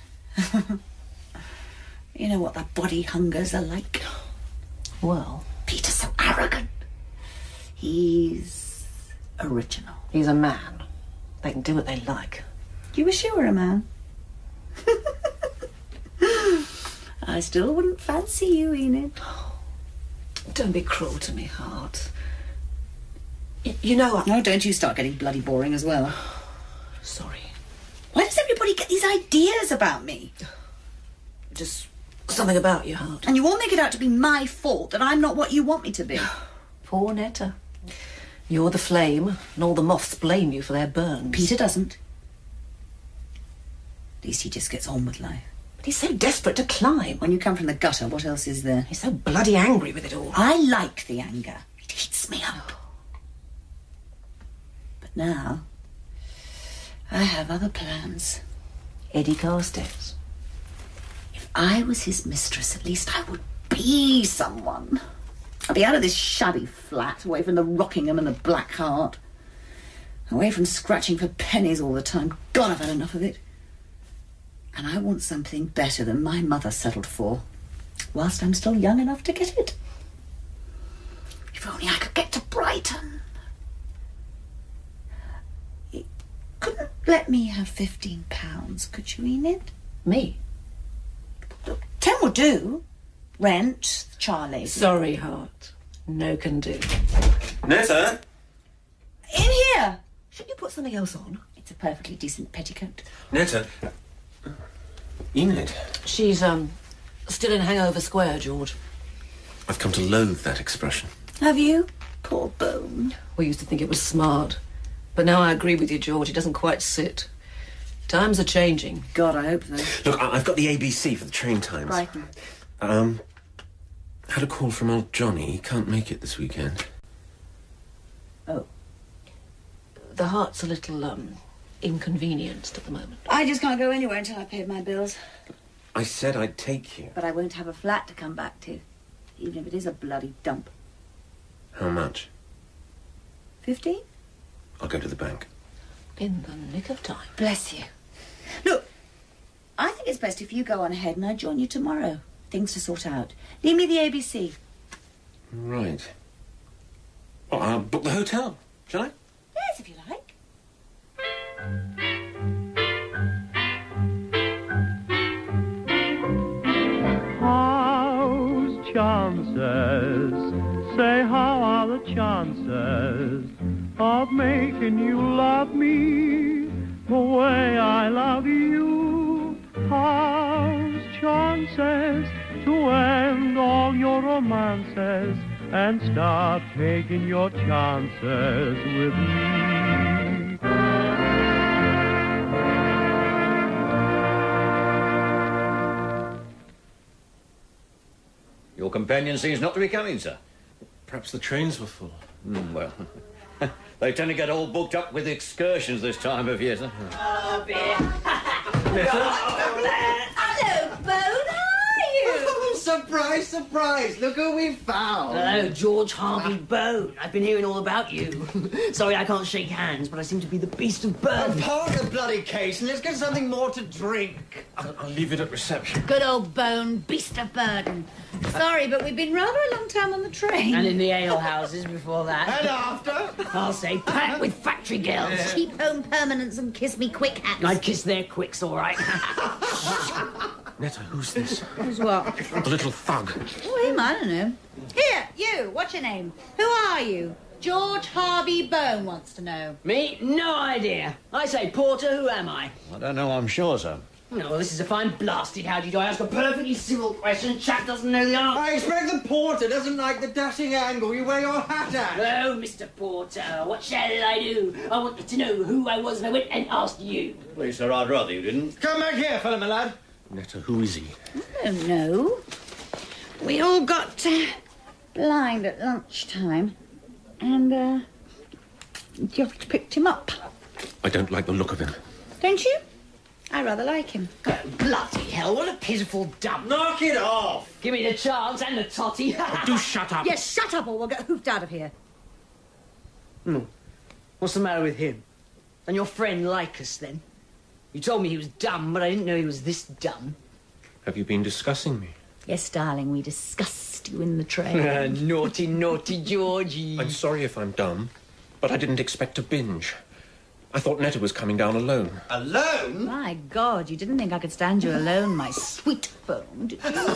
You know what the body hungers are like. Well... Peter's so arrogant. He's original. He's a man. They can do what they like. Do you wish you were a man? I still wouldn't fancy you, Enid. Don't be cruel to me, Heart. You know... Oh, don't you start getting bloody boring as well. Sorry. Why does everybody get these ideas about me? just something about your heart. And you all make it out to be my fault that I'm not what you want me to be. Poor Netta. You're the flame, and all the moths blame you for their burns. Peter doesn't. At least he just gets on with life. But he's so desperate to climb. When you come from the gutter, what else is there? He's so bloody angry with it all. I like the anger. It heats me up. But now, I have other plans. Eddie Carstairs. If I was his mistress, at least I would be someone. I'd be out of this shabby flat, away from the Rockingham and the Black Heart. Away from scratching for pennies all the time. God, I've had enough of it. And I want something better than my mother settled for, whilst I'm still young enough to get it. If only I could get to Brighton. You couldn't let me have £15, could you, Enid? Me? Look, 10 would do. Rent, Charlie. Sorry, heart. No can do. Netta? In here! Shouldn't you put something else on? It's a perfectly decent petticoat. Netta? Enid? She's, still in Hangover Square, George. I've come to loathe that expression. Have you? Poor bone. We used to think it was smart. But now I agree with you, George. It doesn't quite sit. Times are changing. God, I hope so. Look, I've got the ABC for the train times. Brighton. Had a call from old Johnnie. He can't make it this weekend. Oh. The heart's a little, inconvenienced at the moment. I just can't go anywhere until I've paid my bills. I said I'd take you. But I won't have a flat to come back to, even if it is a bloody dump. How much? 15? I'll go to the bank. In the nick of time. Bless you. Look, I think it's best if you go on ahead and I join you tomorrow. Things to sort out. Leave me the ABC. Right. Well, I'll book the hotel, shall I? Yes, if you like. How's chances? Say, how are the chances of making you love me the way I love you? How's chances to end all your romances and start taking your chances with me? Your companion seems not to be coming, sir. Perhaps the trains were full. Well, they tend to get all booked up with excursions this time of year, sir. Oh, dear. Hello, Bone. How are you? Oh, surprise, surprise. Look who we found. Hello, George Harvey Bone. I've been hearing all about you. Sorry I can't shake hands, but I seem to be the beast of burden. Park the bloody case and let's get something more to drink. I'll leave it at reception. Good old Bone, beast of burden. Sorry, but we've been rather a long time on the train. And in the ale houses before that. And after? I'll say packed with factory girls. Yeah. Cheap home permanents and kiss me quick hats. I'd kiss their quicks, all right. Netta, who's this? Who's what? The little thug. Oh, him, I don't know. Here, you, what's your name? Who are you? George Harvey Bone wants to know. Me? No idea. I say, Porter, who am I? I don't know, I'm sure, sir. No, well, this is a fine blasted how do you do. I ask a perfectly civil question, chap doesn't know the answer. I expect the porter doesn't like the dashing angle you wear your hat at. Oh, Mr. Porter, what shall I do? I wanted to know who I was and I went and asked you. Please, sir, I'd rather you didn't. Come back here, fella, my lad. Netta, who is he? I don't know. We all got blind at lunchtime, and just picked him up. I don't like the look of him. Don't you? I rather like him. Oh, bloody hell, what a pitiful dump. Knock it off! Give me the chance and the totty. Oh, do shut up. Yes, shut up or we'll get hoofed out of here. What's the matter with him? And your friend like us, then? You told me he was dumb, but I didn't know he was this dumb. Have you been discussing me? Yes, darling, we discussed you in the train. Naughty, naughty Georgie. I'm sorry if I'm dumb, but I didn't expect to binge. I thought Netta was coming down alone. Alone? My God, you didn't think I could stand you alone, my sweet Bone, did you?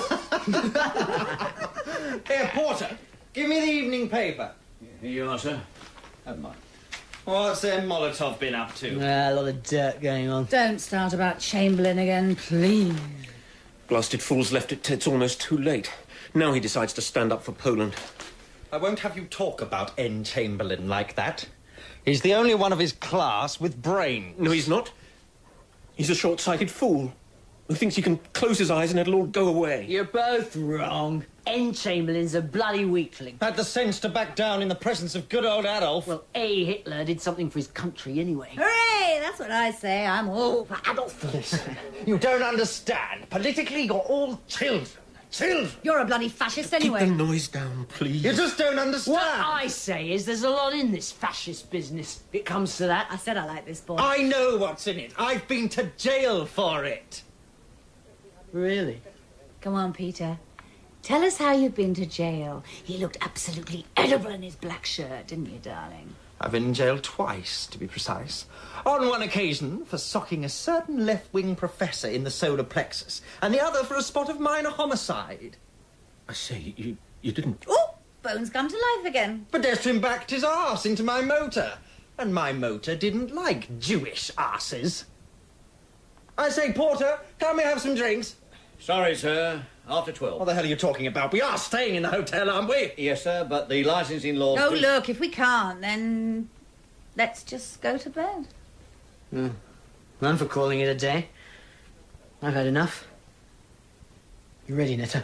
Here, Porter, give me the evening paper. Here you are, sir. Have mine. What's Molotov been up to? A lot of dirt going on. Don't start about Chamberlain again, please. Blasted fool's left it till it's almost too late. Now he decides to stand up for Poland. I won't have you talk about N. Chamberlain like that. He's the only one of his class with brains. No, he's not. He's a short-sighted fool who thinks he can close his eyes and it'll all go away. You're both wrong. N. Chamberlain's a bloody weakling. Had the sense to back down in the presence of good old Adolf. Well, Hitler did something for his country anyway. Hooray! That's what I say. I'm all for Adolf. Listen, you don't understand. Politically, you're all children. Children! You're a bloody fascist anyway. Keep the noise down, please. You just don't understand. What I say is there's a lot in this fascist business. It comes to that. I said I like this boy. I know what's in it. I've been to jail for it. Really? Come on, Peter. Tell us how you've been to jail. He looked absolutely edible in his black shirt, didn't you, darling? I've been in jail twice, to be precise. On one occasion for socking a certain left-wing professor in the solar plexus, and the other for a spot of minor homicide. I say, you didn't... Oh, Bones come to life again. Pedestrian backed his arse into my motor, and my motor didn't like Jewish arses. I say, Porter, can we have some drinks? Sorry, sir. After 12. What the hell are you talking about? We are staying in the hotel, aren't we? Yes, sir, but the licensing law... No, look, if we can't, then let's just go to bed. Run for calling it a day. I've had enough. You ready, Netta?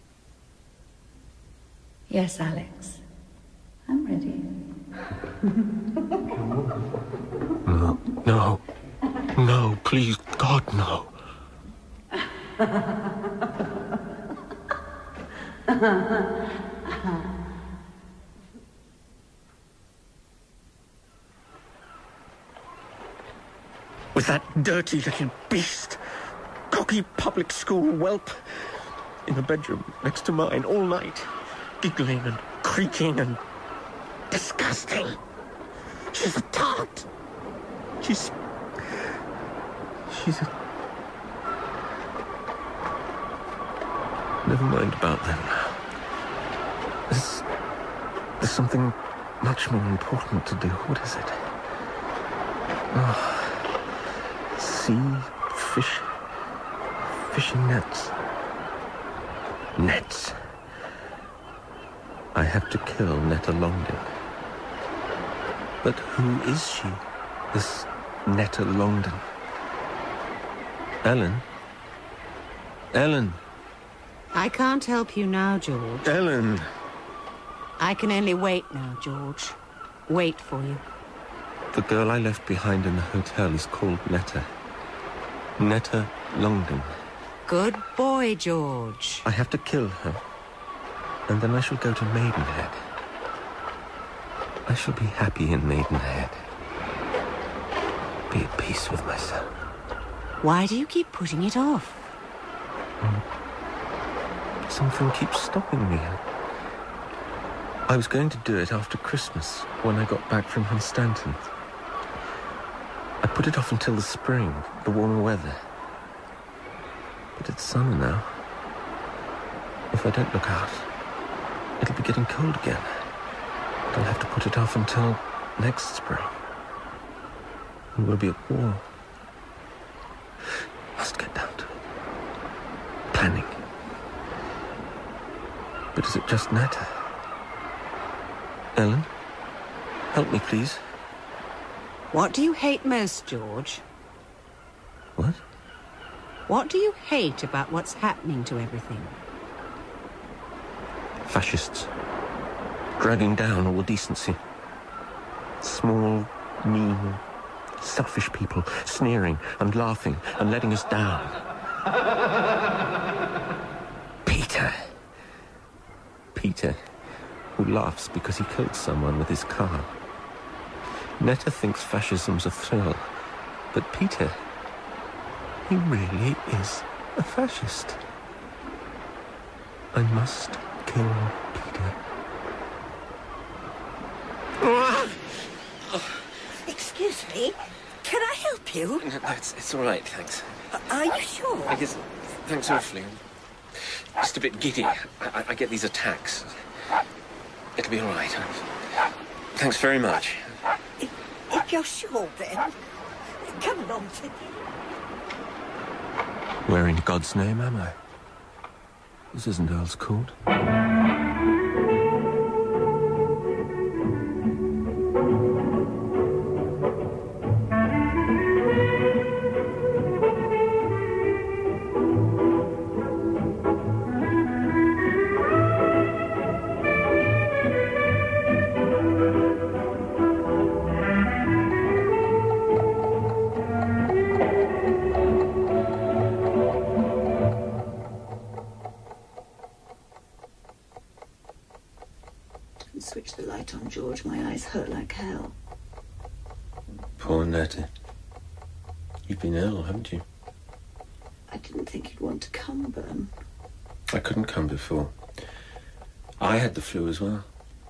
Yes, Alex. I'm ready. No. No, please, God, no. With that dirty little beast, cocky public school whelp, in the bedroom next to mine all night, giggling and creaking and disgusting. She's a tart. She's a... Never mind about them. There's something much more important to do. What is it? Oh, fishing nets. Nets. I have to kill Netta Longden. But who is she, this Netta Longden? Ellen? I can't help you now, George. Ellen! I can only wait now, George. Wait for you. The girl I left behind in the hotel is called Netta. Netta Longden. Good boy, George. I have to kill her. And then I shall go to Maidenhead. I shall be happy in Maidenhead. Be at peace with myself. Why do you keep putting it off? Something keeps stopping me. I was going to do it after Christmas, when I got back from Hunstanton. I put it off until the spring, the warmer weather. But it's summer now. If I don't look out, it'll be getting cold again. And I'll have to put it off until next spring. And we'll be at war. Must get down to it. Planning. But is it just Netta? Ellen? Help me, please. What do you hate most, George? What? What do you hate about what's happening to everything? Fascists. Dragging down all decency. Small, mean, selfish people sneering and laughing and letting us down. Peter, who laughs because he killed someone with his car. Netta thinks fascism's a thrill, but Peter, he really is a fascist. I must kill Peter. Excuse me, can I help you? No, it's all right, thanks. Are you sure? I guess, thanks awfully. I'm just a bit giddy. I get these attacks. It'll be all right. Thanks very much. If you're sure, then, come along. Where in God's name am I? This isn't Earls Court. Switch the light on, George. My eyes hurt like hell. Poor Netta. You've been ill, haven't you? I didn't think you'd want to come, Bern. I couldn't come before. I had the flu as well.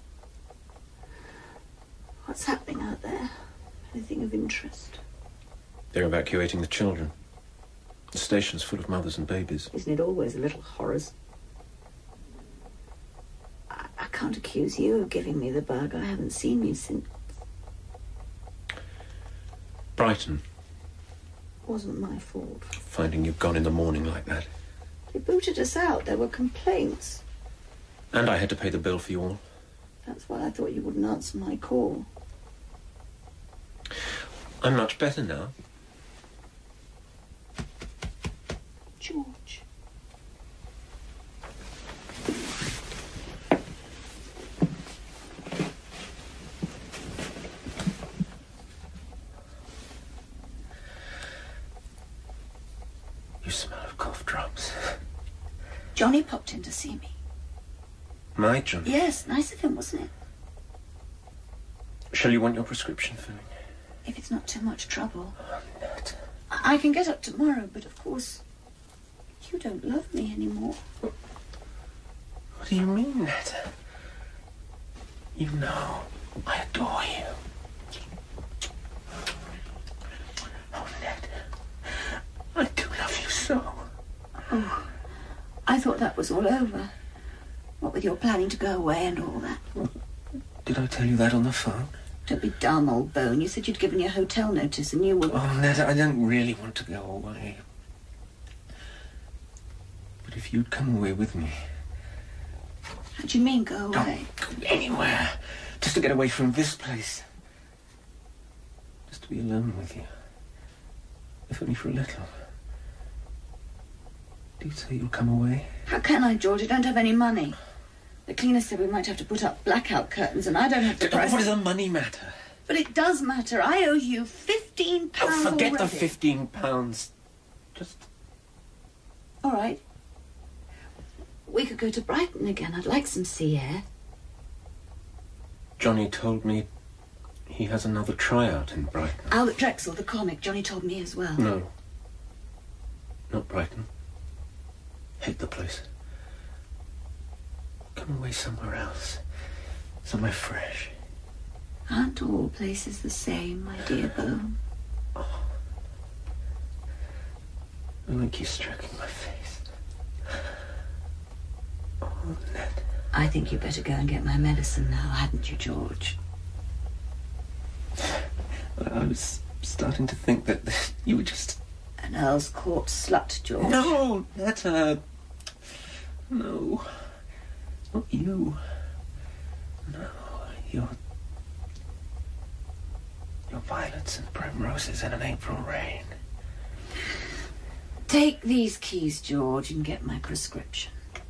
What's happening out there? Anything of interest? They're evacuating the children. The station's full of mothers and babies. Isn't it always a little horrors? I can't accuse you of giving me the bug. I haven't seen you since... Brighton. Wasn't my fault. Finding you gone in the morning like that. They booted us out. There were complaints. And I had to pay the bill for you all. That's why I thought you wouldn't answer my call. I'm much better now. George. You smell of cough drops. Johnnie popped in to see me. My Johnnie? Yes, nice of him, wasn't it? Shall you want your prescription filling? If it's not too much trouble. Oh, Netta. I can get up tomorrow, but of course, you don't love me anymore. What do you mean, Netta? You know I adore you. Oh, Netta. I do love you so. Oh, I thought that was all over. What with your planning to go away and all that. Did I tell you that on the phone? Don't be dumb, old bone. You said you'd given your hotel notice and you were... Oh, Netta, I don't really want to go away. But if you'd come away with me... How do you mean, go away? Don't go anywhere. Just to get away from this place. Just to be alone with you. If only for a little. Do you say you'll come away? How can I, George? I don't have any money. The cleaner said we might have to put up blackout curtains, and I don't have the price. What does the money matter? But it does matter. I owe you £15 Oh, forget already. the £15. Just... All right. We could go to Brighton again. I'd like some sea air. Johnnie told me he has another tryout in Brighton. Albert Drexel, the comic. Johnnie told me as well. No. Not Brighton. Hate the place. Come away somewhere else. Somewhere fresh. Aren't all places the same, my dear Bone? Oh. I like you stroking my face. Oh, Ned. I think you better go and get my medicine now, hadn't you, George? I was starting to think that you were just... An Earls Court slut, George. No, Netta. No. Not you. No, you're violets and primroses in an April rain. Take these keys, George, and get my prescription.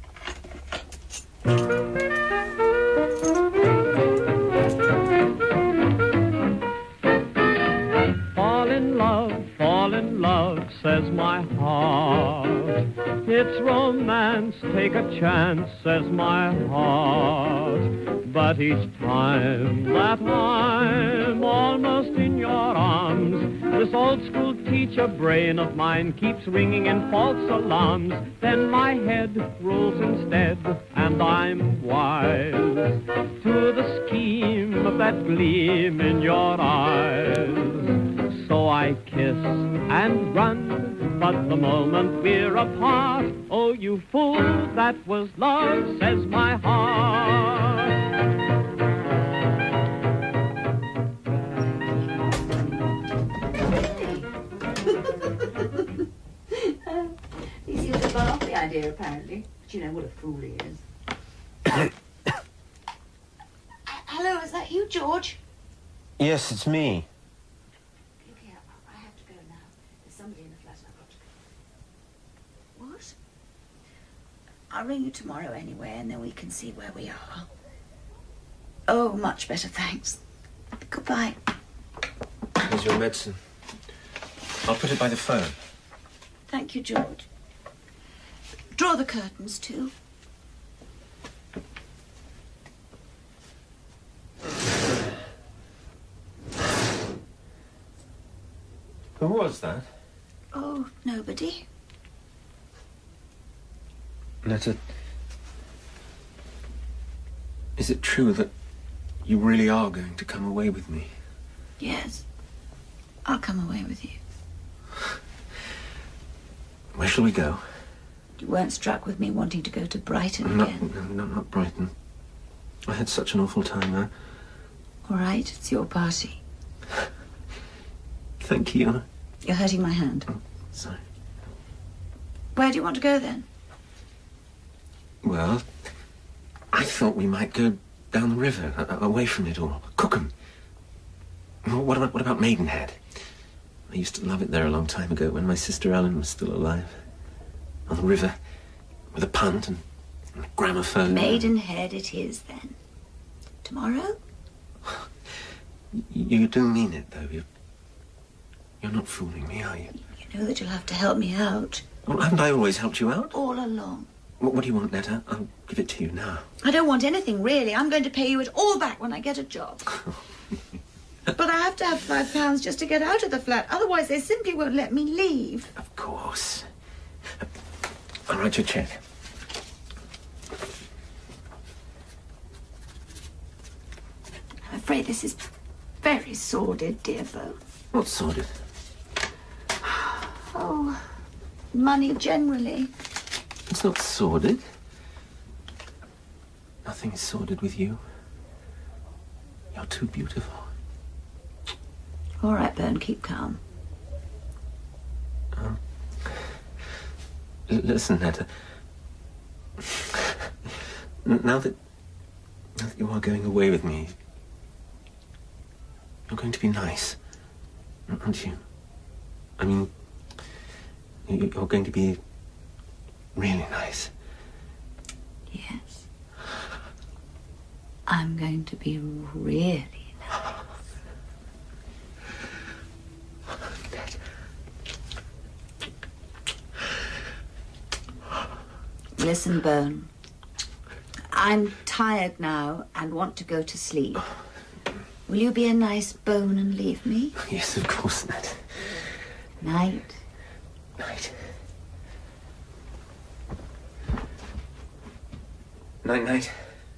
Fall in love, says my heart. It's romance, take a chance, says my heart. But each time that I'm almost in your arms, this old school teacher brain of mine keeps ringing in false alarms. Then my head rules instead, and I'm wise to the scheme of that gleam in your eyes. So I kiss and run, but the moment we're apart, oh, you fool, that was love, says my heart. Easy as a bar off the idea, apparently. But you know what a fool he is. Hello, is that you, George? Yes, it's me. Okay, I have to go now. There's somebody in the flat and I've got to go. What? I'll ring you tomorrow anyway, and then we can see where we are. Oh, much better, thanks. Goodbye. Here's your medicine. I'll put it by the phone. Thank you, George. Draw the curtains, too. Who was that? Oh, nobody. Netta, is it true that you really are going to come away with me? Yes. I'll come away with you. Where shall we go? You weren't struck with me wanting to go to Brighton again. No, not Brighton. I had such an awful time there. All right, it's your party. Thank you. You're hurting my hand. Oh, sorry. Where do you want to go, then? Well, I thought we might go down the river, away from it all. Cookham. What about Maidenhead? I used to love it there a long time ago when my sister Ellen was still alive. On the river, with a punt and a gramophone. Maidenhead it is, then. Tomorrow? You do mean it, though. You're not fooling me, are you? You know that you'll have to help me out. Well, haven't I always helped you out? All along. What do you want, Netta? I'll give it to you now. I don't want anything, really. I'm going to pay you it all back when I get a job. But I have to have £5 just to get out of the flat. Otherwise, they simply won't let me leave. Of course. I'll write you a cheque. I'm afraid this is very sordid, dear Beau. What's sordid? Oh, money generally. It's not sordid. Nothing is sordid with you. You're too beautiful. All right, Bern, keep calm. Listen, Netta. Now that you are going away with me, you're going to be nice, aren't you? I mean, you're going to be really nice. Yes. I'm going to be really nice. Listen, Bone. I'm tired now and want to go to sleep. Will you be a nice bone and leave me? Yes, of course, Netta. Night. Night. Night-night.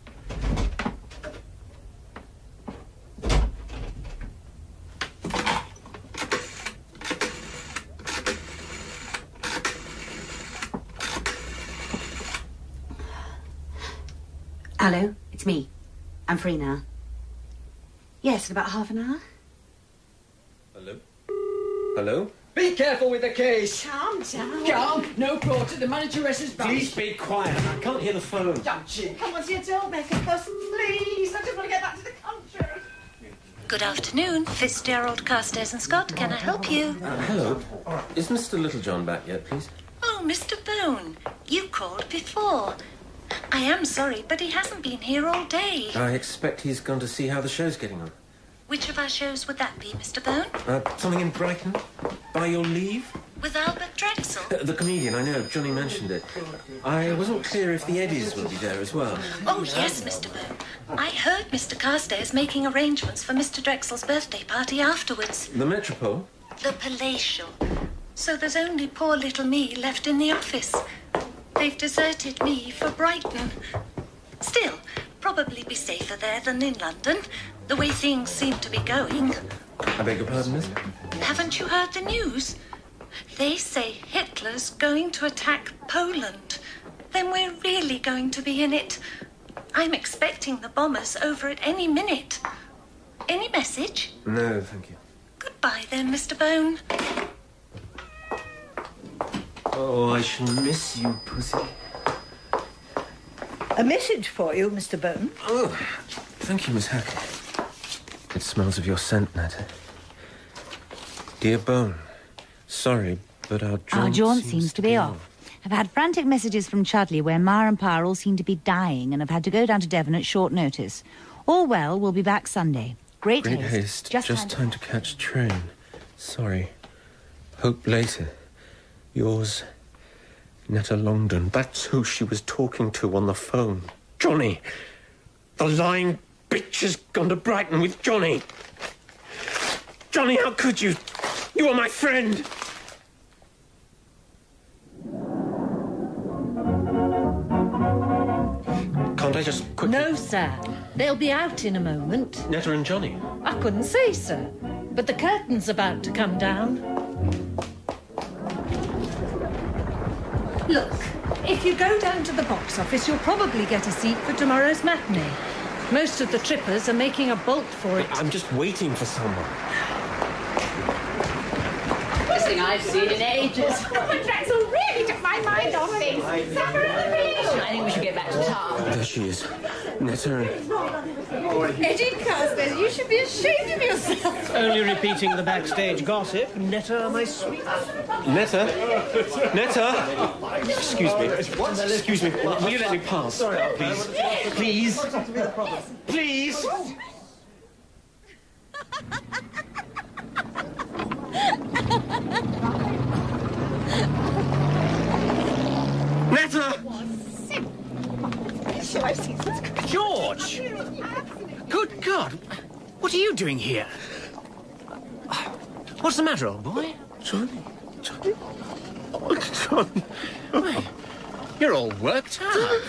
Hello, it's me. I'm free now. Yes, in about half an hour. Hello? Hello? Be careful with the case. Calm down. Calm. No quarter. The manageress is back. Please be quiet. I can't hear the phone. Don't you? Come on to your door, make a fuss, please. I just want to get back to the country. Good afternoon, Fitzgerald, Carstairs and Scott. Can I help you? Hello. Is Mr. Littlejohn back yet, please? Oh, Mr. Bone. You called before. I am sorry, but he hasn't been here all day. I expect he's gone to see how the show's getting on. Which of our shows would that be, Mr. Bone? Something in Brighton? By your leave? With Albert Drexel? The comedian, I know. Johnnie mentioned it. I wasn't clear if the Eddies will be there as well. Oh, yes, Mr. Bone. I heard Mr. Carstairs making arrangements for Mr. Drexel's birthday party afterwards. The Metropole? The Palatial. So there's only poor little me left in the office. They've deserted me for Brighton. Still, probably be safer there than in London, the way things seem to be going. I beg your pardon, miss? Haven't you heard the news? They say Hitler's going to attack Poland. Then we're really going to be in it. I'm expecting the bombers over at any minute. Any message? No, thank you. Goodbye then, Mr. Bone. Oh, I shall miss you, pussy. A message for you, Mr. Bone. Oh, thank you, Miss Hackett. It smells of your scent, Netta. Dear Bone, sorry, but our jaunt seems to be off. I've had frantic messages from Chudley where Ma and Pa all seem to be dying and have had to go down to Devon at short notice. All well, we'll be back Sunday. Great haste. Just time to catch train. Sorry. Hope later. Yours, Netta Longdon. That's who she was talking to on the phone. Johnnie. The lying bitch has gone to Brighton with Johnnie. Johnnie, how could you? You are my friend. Can't I just quickly... No, sir. They'll be out in a moment. Netta and Johnnie? I couldn't say, sir. But the curtain's about to come down. Look, if you go down to the box office, you'll probably get a seat for tomorrow's matinee. Most of the trippers are making a bolt for it. I'm just waiting for someone. Best thing I've seen in ages. Drexel really took my mind off things. Sara and the fish. I think we should get back to town. There she is. Netta and... Eddie Carstairs, you should be ashamed of yourself. Only repeating the backstage gossip. Netta, my sweet. Netta? Netta? Excuse me. Excuse me. Will you let me pass? Sorry, please. Please. Please. Netta! George! Good God! What are you doing here? What's the matter, old boy? Johnnie. Oh, Johnnie. Why, you're all worked up.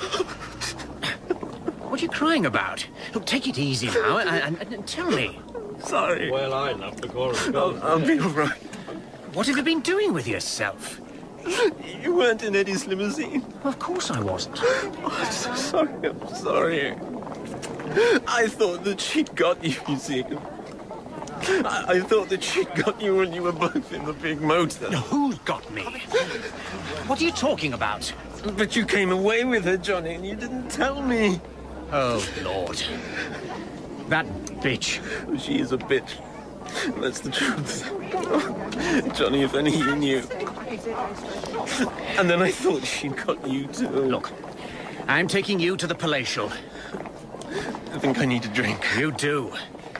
What are you crying about? Look, take it easy now and tell me. Sorry. Well, I love the chorus. I'll be all right. What have you been doing with yourself? You weren't in Eddie's limousine. Of course I wasn't. Oh, I'm so sorry. I'm sorry. I thought that she'd got you, you see. I thought that she'd got you when you were both in the big motor. Who got me? What are you talking about? But you came away with her, Johnnie, and you didn't tell me. Oh, Lord. That bitch. She is a bitch. That's the truth. Johnnie, if only you knew. And then I thought she'd got you too. Look, I'm taking you to the palatial. I think I need a drink. You do.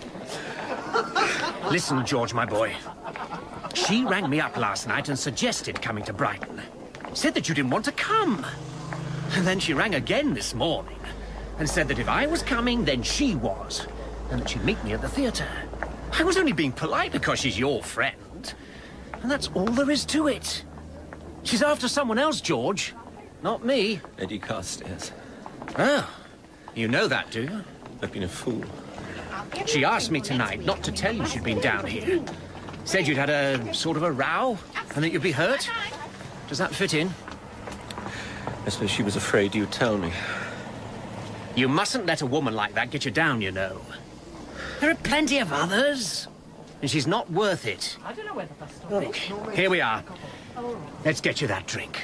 Listen, George, my boy. She rang me up last night and suggested coming to Brighton. Said that you didn't want to come. And then she rang again this morning and said that if I was coming, then she was. And that she'd meet me at the theatre. I was only being polite because she's your friend. And that's all there is to it. She's after someone else, George. Not me. Eddie Carstairs. Oh, you know that, do you? I've been a fool. She asked me tonight not to tell you she'd been down here. Said you'd had a sort of a row and that you'd be hurt. Does that fit in? I suppose she was afraid you'd tell me. You mustn't let a woman like that get you down, you know. There are plenty of others. And she's not worth it. I don't know where the bus stop Look, here we are. Let's get you that drink.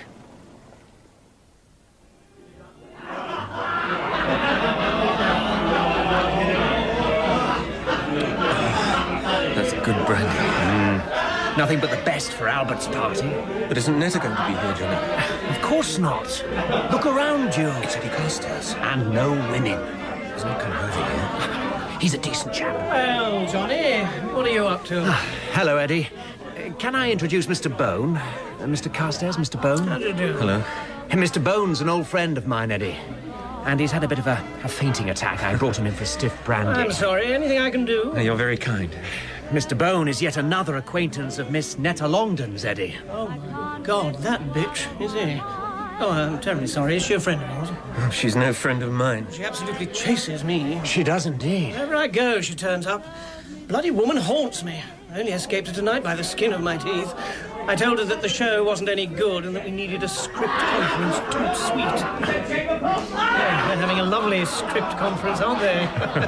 That's good brandy. Nothing but the best for Albert's party. But isn't Netta going to be here, Johnnie? Of course not. Look around you. It's Eddie Carstairs. And no women. He's not coming over here. He's a decent chap. Well, Johnnie, what are you up to? Hello, Eddie. Can I introduce Mr. Bone? Mr. Carstairs, Mr. Bone? How do you do? Hello. Mr. Bone's an old friend of mine, Eddie. And he's had a bit of a fainting attack. I brought him in for stiff brandy. I'm sorry. Anything I can do? You're very kind. Mr. Bone is yet another acquaintance of Miss Netta Longdon's, Eddie. Oh, my God, that bitch, is he? Oh, I'm terribly sorry. Is she a friend of yours? Oh, she's no friend of mine. She absolutely chases me. She does indeed. Wherever I go, she turns up. Bloody woman haunts me. I only escaped her tonight by the skin of my teeth. I told her that the show wasn't any good and that we needed a script conference too sweet. Yeah, they're having a lovely script conference, aren't they?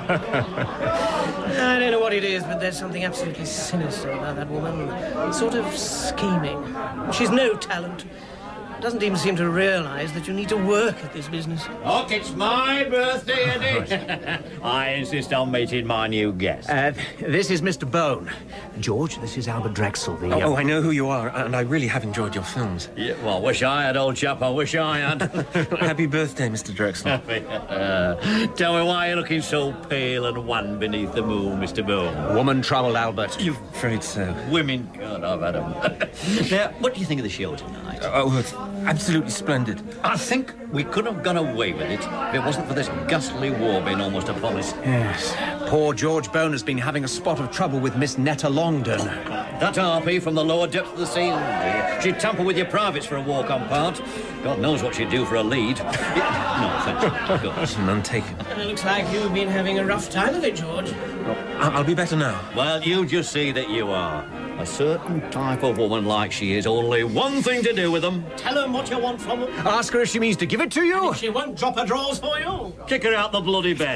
I don't know what it is, but there's something absolutely sinister about that woman. Sort of scheming. She's no talent. doesn't even seem to realise that you need to work at this business. Look, it's my birthday, Eddie. I insist on meeting my new guest. This is Mr. Bone. George, this is Albert Drexel, the... Oh, I know who you are, and I really have enjoyed your films. Yeah, well, wish I had, old chap, I wish I had. Happy birthday, Mr. Drexel. Tell me why you're looking so pale and wan beneath the moon, Mr. Bone. Woman trouble, Albert. You're afraid so. Women, God, I've had them. Now, what do you think of the show tonight? Oh, it's absolutely splendid. I think we could have gone away with it if it wasn't for this ghastly war being almost upon us. Yes. Poor George Bone has been having a spot of trouble with Miss Netta Longdon. That harpy from the lower depths of the sea. She'd tamper with your privates for a walk-on part. God knows what she'd do for a lead. No, thank you. Good. None taken. It looks like you've been having a rough time of it, George. I'll be better now. Well, you just see that you are. A certain type of woman like she is, only one thing to do with them. Tell them what you want from them. Ask her if she means to give it to you. And if she won't drop her drawers for you. Kick her out the bloody bed.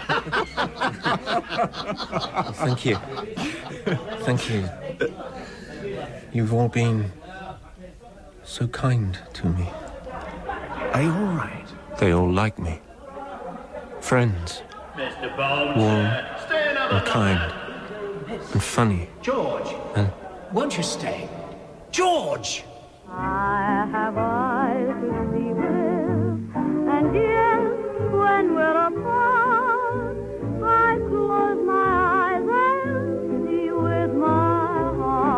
Thank you. Thank you. You've all been so kind to me. Are you all right? They all like me. Friends. Mr. Bones, warm and kind and funny. George, and won't you stay? George! I have eyes to see with, and yes, when we're apart, I close my eyes and see with my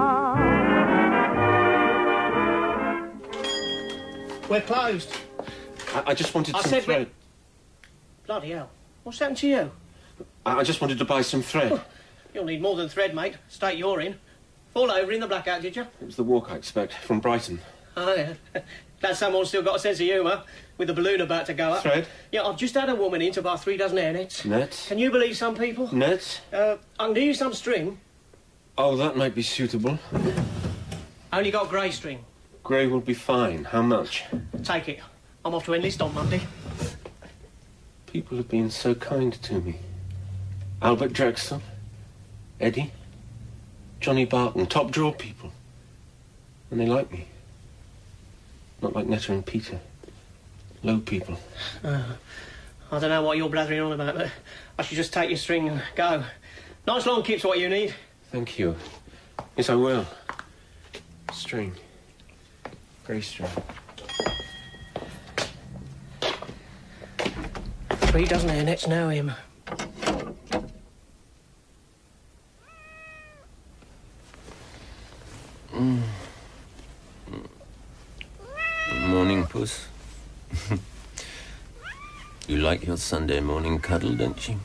heart. We're closed. I just wanted some said thread. Bloody hell. What's happened to you? I just wanted to buy some thread. You'll need more than thread, mate. State you're in. Fall over in the blackout, did you? It was the walk, I expect, from Brighton. Oh, yeah. Glad someone's still got a sense of humour, with the balloon about to go up. Thread? Yeah, I've just had a woman in to buy 3 dozen hairnets. Net? Can you believe some people? Net? I can do you some string. Oh, that might be suitable. Only got grey string. Grey will be fine. How much? Take it. I'm off to enlist on Monday. People have been so kind to me. Albert Drexel, Eddie, Johnnie Barton, top drawer people. And they like me. Not like Netta and Peter. Low people. I don't know what you're blathering on about, but I should just take your string and go. Nice long kip's what you need. Thank you. Yes, I will. String. Grey string. 3 dozen hairnets, know him. Morning, Puss. You like your Sunday morning cuddle, don't you?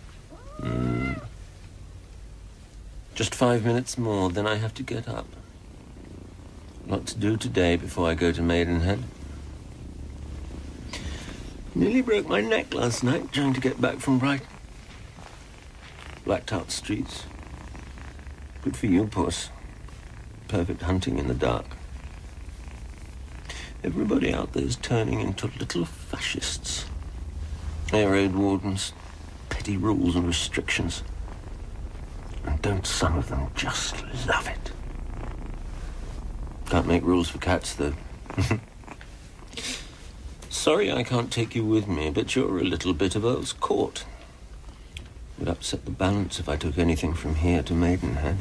Just 5 minutes more, then I have to get up. Lot to do today before I go to Maidenhead. Nearly broke my neck last night trying to get back from Brighton. Blacked out streets. Good for you, Puss. Perfect hunting in the dark. Everybody out there's turning into little fascists. Air raid wardens, petty rules and restrictions. And don't some of them just love it? Can't make rules for cats, though. Sorry I can't take you with me, but you're a little bit of Earls Court. Would upset the balance if I took anything from here to Maidenhead.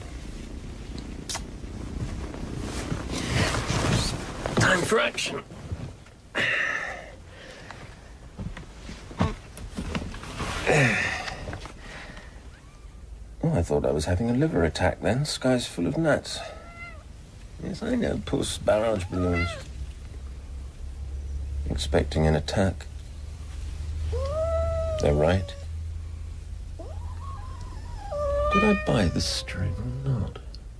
Time for action. Oh, I thought I was having a liver attack then. Sky's full of gnats. Yes, I know, Puss, barrage balloons. Expecting an attack. They're right. Did I buy the string or not?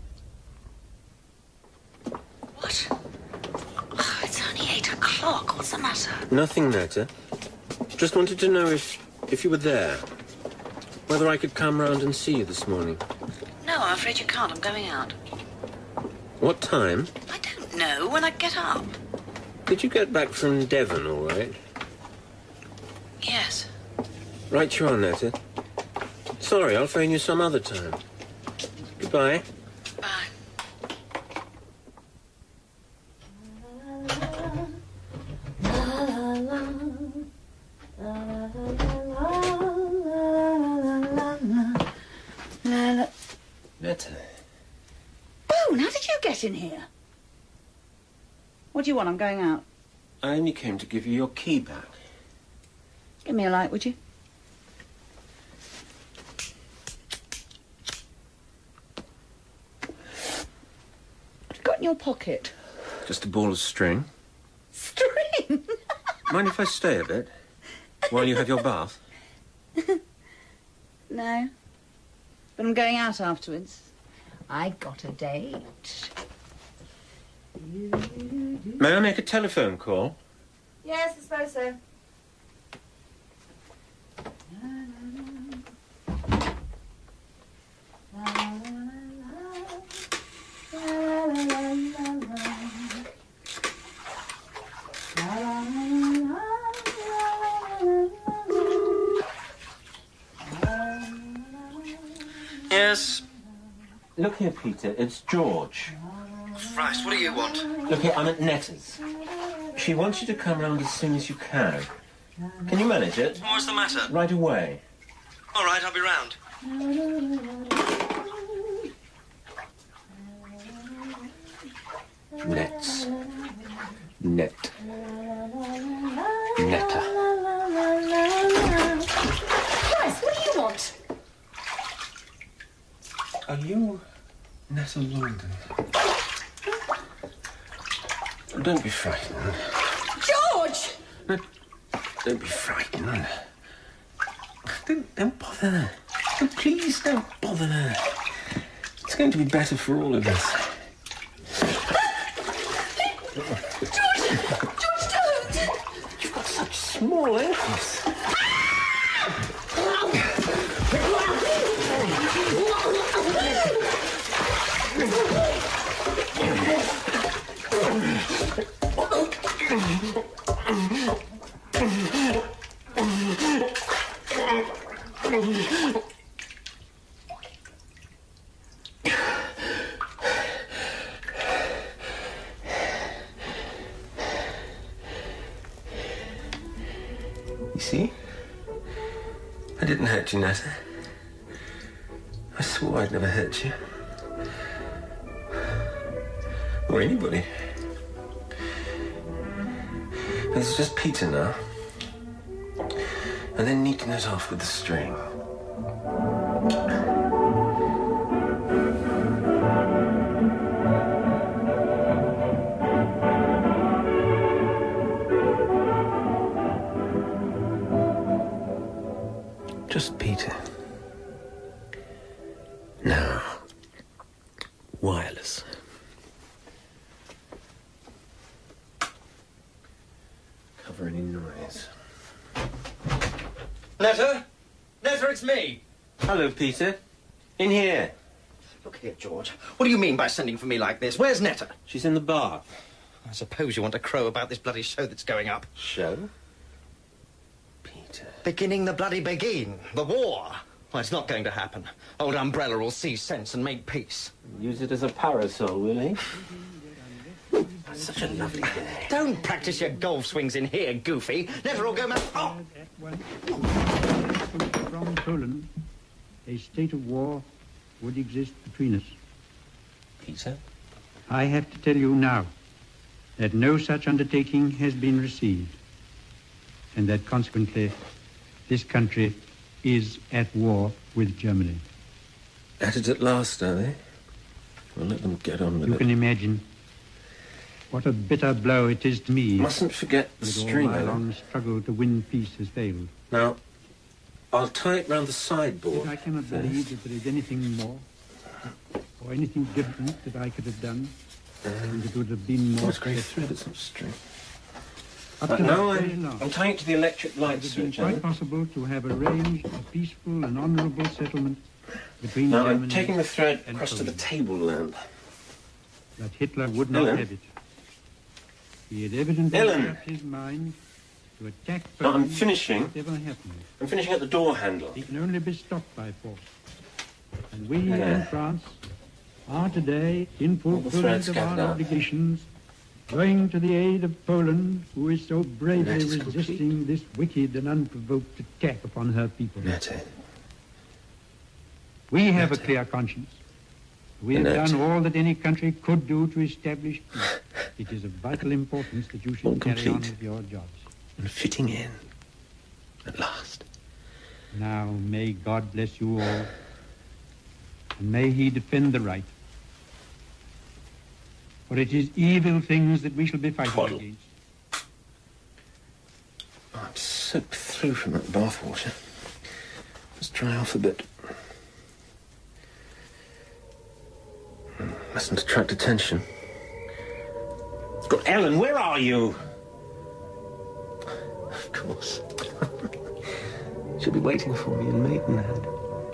What? Oh, it's only 8 o'clock. What's the matter? Nothing, Netta. Just wanted to know if you were there. Whether I could come round and see you this morning. No, I'm afraid you can't. I'm going out. What time? I don't know. When I get up. Did you get back from Devon all right? Yes. Right you are, Netta. Sorry, I'll phone you some other time. Goodbye. Bye. Netta. Boone, how did you get in here? What do you want? I'm going out. I only came to give you your key back. Give me a light, would you? What have you got in your pocket? Just a ball of string. String? Mind if I stay a bit? While you have your bath? No. But I'm going out afterwards. I got a date. May I make a telephone call? Yes, I suppose so. Yes. Look here, Peter. It's George. Christ, what do you want? Look here, I'm at Netta's. She wants you to come round as soon as you can. Can you manage it? What's the matter? Right away. All right, I'll be round. Nets. Net. Netta. Christ, what do you want? Are you Netta London? Don't be frightened. George! Don't be frightened. Don't bother her. Oh, please don't bother her. It's going to be better for all of us. George, don't! You've got such small ankles. You see? I didn't hurt you, Netta. I swore I'd never hurt you. Or anybody. It's just Peter now. And then neaten it off with the string. Just Peter. Now, wireless. Cover any noise. Netta? Netta, it's me. Hello, Peter. In here. Look here, George. What do you mean by sending for me like this? Where's Netta? She's in the bar. I suppose you want to crow about this bloody show that's going up. Show? Peter. Beginning the bloody begin. The war. Well, it's not going to happen. Old Umbrella will see sense and make peace. Use it as a parasol, will he? That's such a lovely day. Don't practice your golf swings in here, Goofy. Netta will go mad. Oh! From Poland, a state of war would exist between us. Peter? I have to tell you now that no such undertaking has been received, and that consequently this country is at war with Germany. At it at last, are they? Well, let them get on with it. You can imagine what a bitter blow it is to me. Mustn't forget the string. All my long struggle to win peace has failed. Now, I'll tie it round the sideboard. Yet I cannot believe that there is anything more or anything different that I could have done, and it would have been more. What's great thread? It's not string. Up to now that very last, I'm tying it to the electric light it has switch. been quite possible to have arranged a peaceful and honourable settlement between Now Germany I'm taking the thread and across to the Poland. table lamp. But Hitler would not Ellen? have it. He had evidently Ellen? made up his mind to attack No, I'm Poland finishing. whatever happened. I'm finishing at the door handle. He can only be stopped by force. And we Yeah. in France are today in All the fulfillment threads of our scattered out. obligations going to the aid of Poland, who is so bravely That is resisting this wicked and unprovoked attack upon her people. Netta. We have a clear conscience. We have Netta. done all that any country could do to establish peace. It is of vital importance that you should carry on with your jobs. And fitting in, at last. Now, may God bless you all, and may he defend the right. For it is evil things that we shall be fighting against. Oh, I'm soaked through from that bathwater. Let's dry off a bit. Mustn't attract attention. God, Ellen, where are you? Of course. She'll be waiting for me in Maidenhead.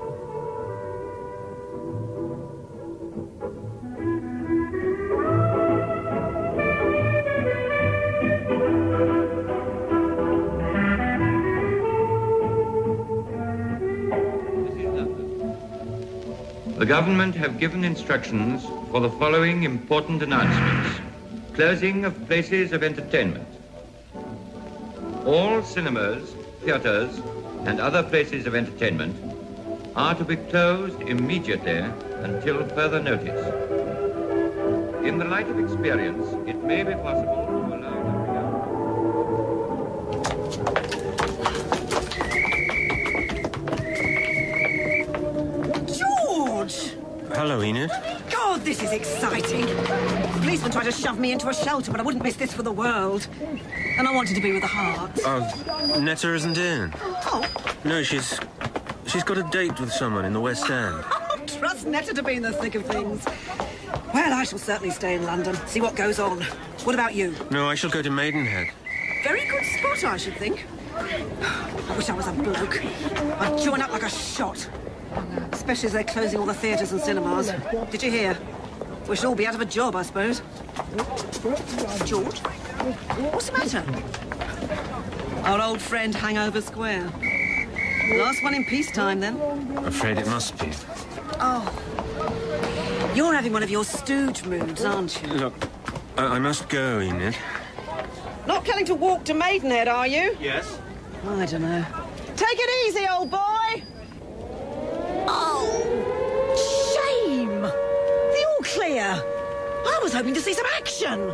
The government have given instructions for the following important announcements. Closing of places of entertainment. All cinemas, theatres, and other places of entertainment are to be closed immediately until further notice. In the light of experience, it may be possible to allow George! Hello, Enid. God, this is exciting. The policeman tried to shove me into a shelter, but I wouldn't miss this for the world. And I wanted to be with the Harts. Oh, Netta isn't in. Oh. No, she's got a date with someone in the West End. Trust Netta to be in the thick of things. Well, I shall certainly stay in London, see what goes on. What about you? No, I shall go to Maidenhead. Very good spot, I should think. I wish I was a bloke. I'd join up like a shot. Especially as they're closing all the theatres and cinemas. Did you hear? We should all be out of a job, I suppose. George? What's the matter? Our old friend Hangover Square. Last one in peacetime, then. Afraid it must be. Oh. You're having one of your stooge moods, aren't you? Look, I must go, Enid. Not planning to walk to Maidenhead, are you? Yes. I don't know. Take it easy, old boy! Oh, shame! The all clear. I was hoping to see some action.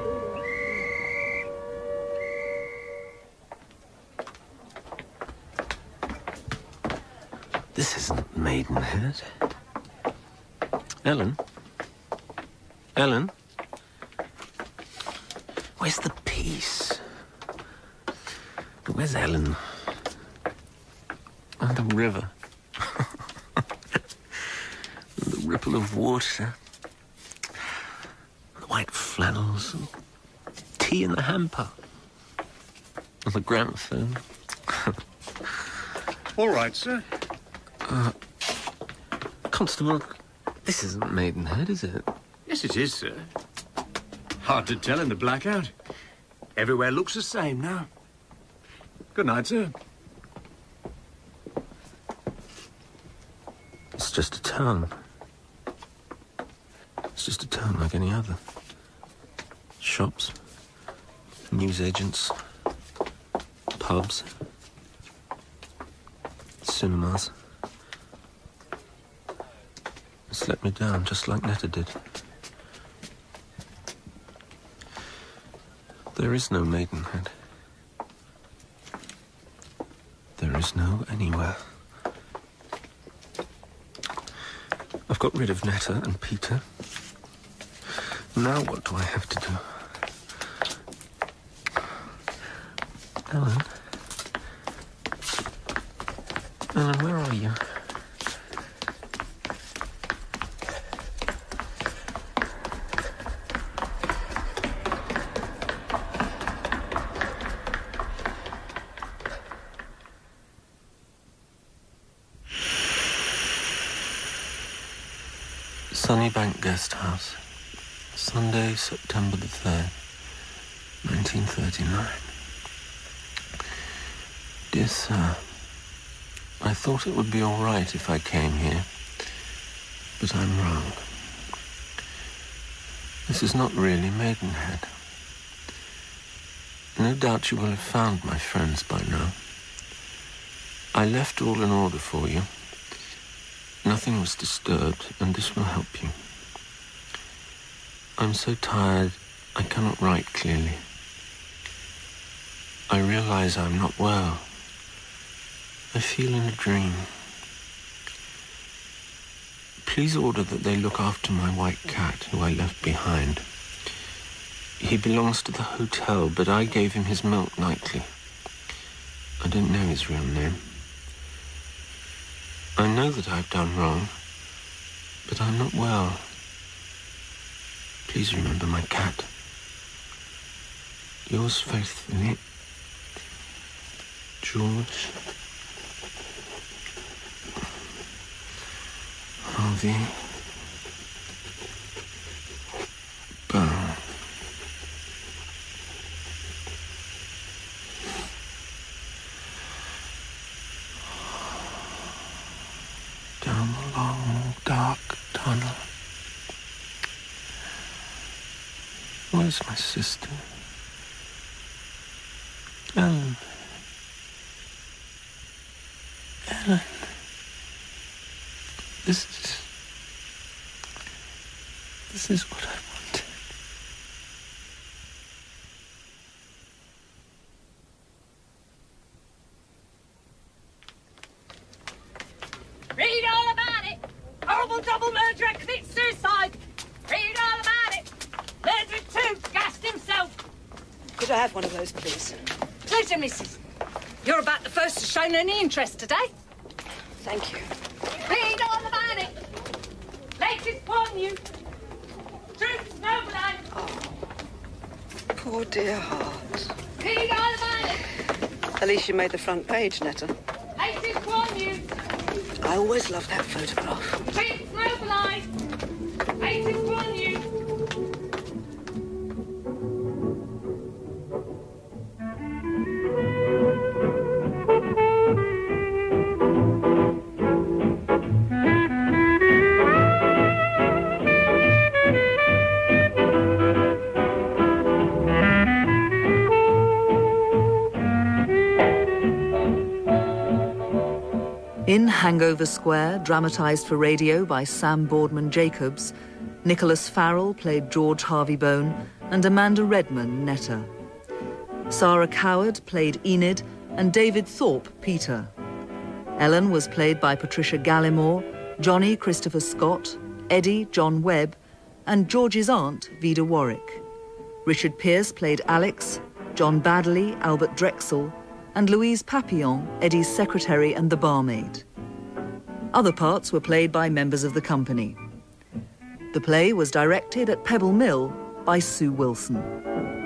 This isn't Maidenhead. Ellen? Ellen? Where's the peace? Where's Ellen? And the river. The ripple of water. The white flannels. And tea in the hamper. And the gramophone. All right, sir. Constable, this isn't Maidenhead, is it? Yes, it is, sir. Hard to tell in the blackout. Everywhere looks the same now. Good night, sir. It's just a town. It's just a town like any other. Shops, newsagents, pubs, cinemas. It's let me down, just like Netta did. There is no Maidenhead. There is no anywhere. I've got rid of Netta and Peter. Now what do I have to do? Ellen? Ellen, where are you? Sunnybank Guest House, Sunday, September the 3rd, 1939. Dear Sir, I thought it would be all right if I came here, but I'm wrong. This is not really Maidenhead. No doubt you will have found my friends by now. I left all in order for you. Nothing was disturbed, and this will help you. I'm so tired, I cannot write clearly. I realize I'm not well. I feel in a dream. Please order that they look after my white cat, who I left behind. He belongs to the hotel, but I gave him his milk nightly. I don't know his real name. I know that I've done wrong, but I'm not well. Please remember my cat. Yours faithfully, George, Harvey, Bow. Down the long, dark tunnel. Where's my sister? Ellen. Ellen. This is what I wanted. Read all about it. Horrible double murderer commits suicide. Read all about it. Murderer too, gassed himself. Could I have one of those, please? Pleasure, missus. You're about the first to show any interest today. Thank you. Read all about it. Latest point you. Troops mobilised. Poor dear heart. Read all about it. At least you made the front page, Netta. Latest point you. I always loved that photograph. Troops mobilised. Latest point you. In Hangover Square, dramatised for radio by Sam Boardman-Jacobs, Nicholas Farrell played George Harvey Bone and Amanda Redman, Netta. Sara Coward played Enid and David Thorpe, Peter. Ellen was played by Patricia Gallimore, Johnnie, Christopher Scott, Eddie, John Webb, and George's aunt, Veda Warwick. Richard Pearce played Alex, John Baddeley, Albert Drexel, and Louise Papillon, Eddie's secretary and the barmaid. Other parts were played by members of the company. The play was directed at Pebble Mill by Sue Wilson.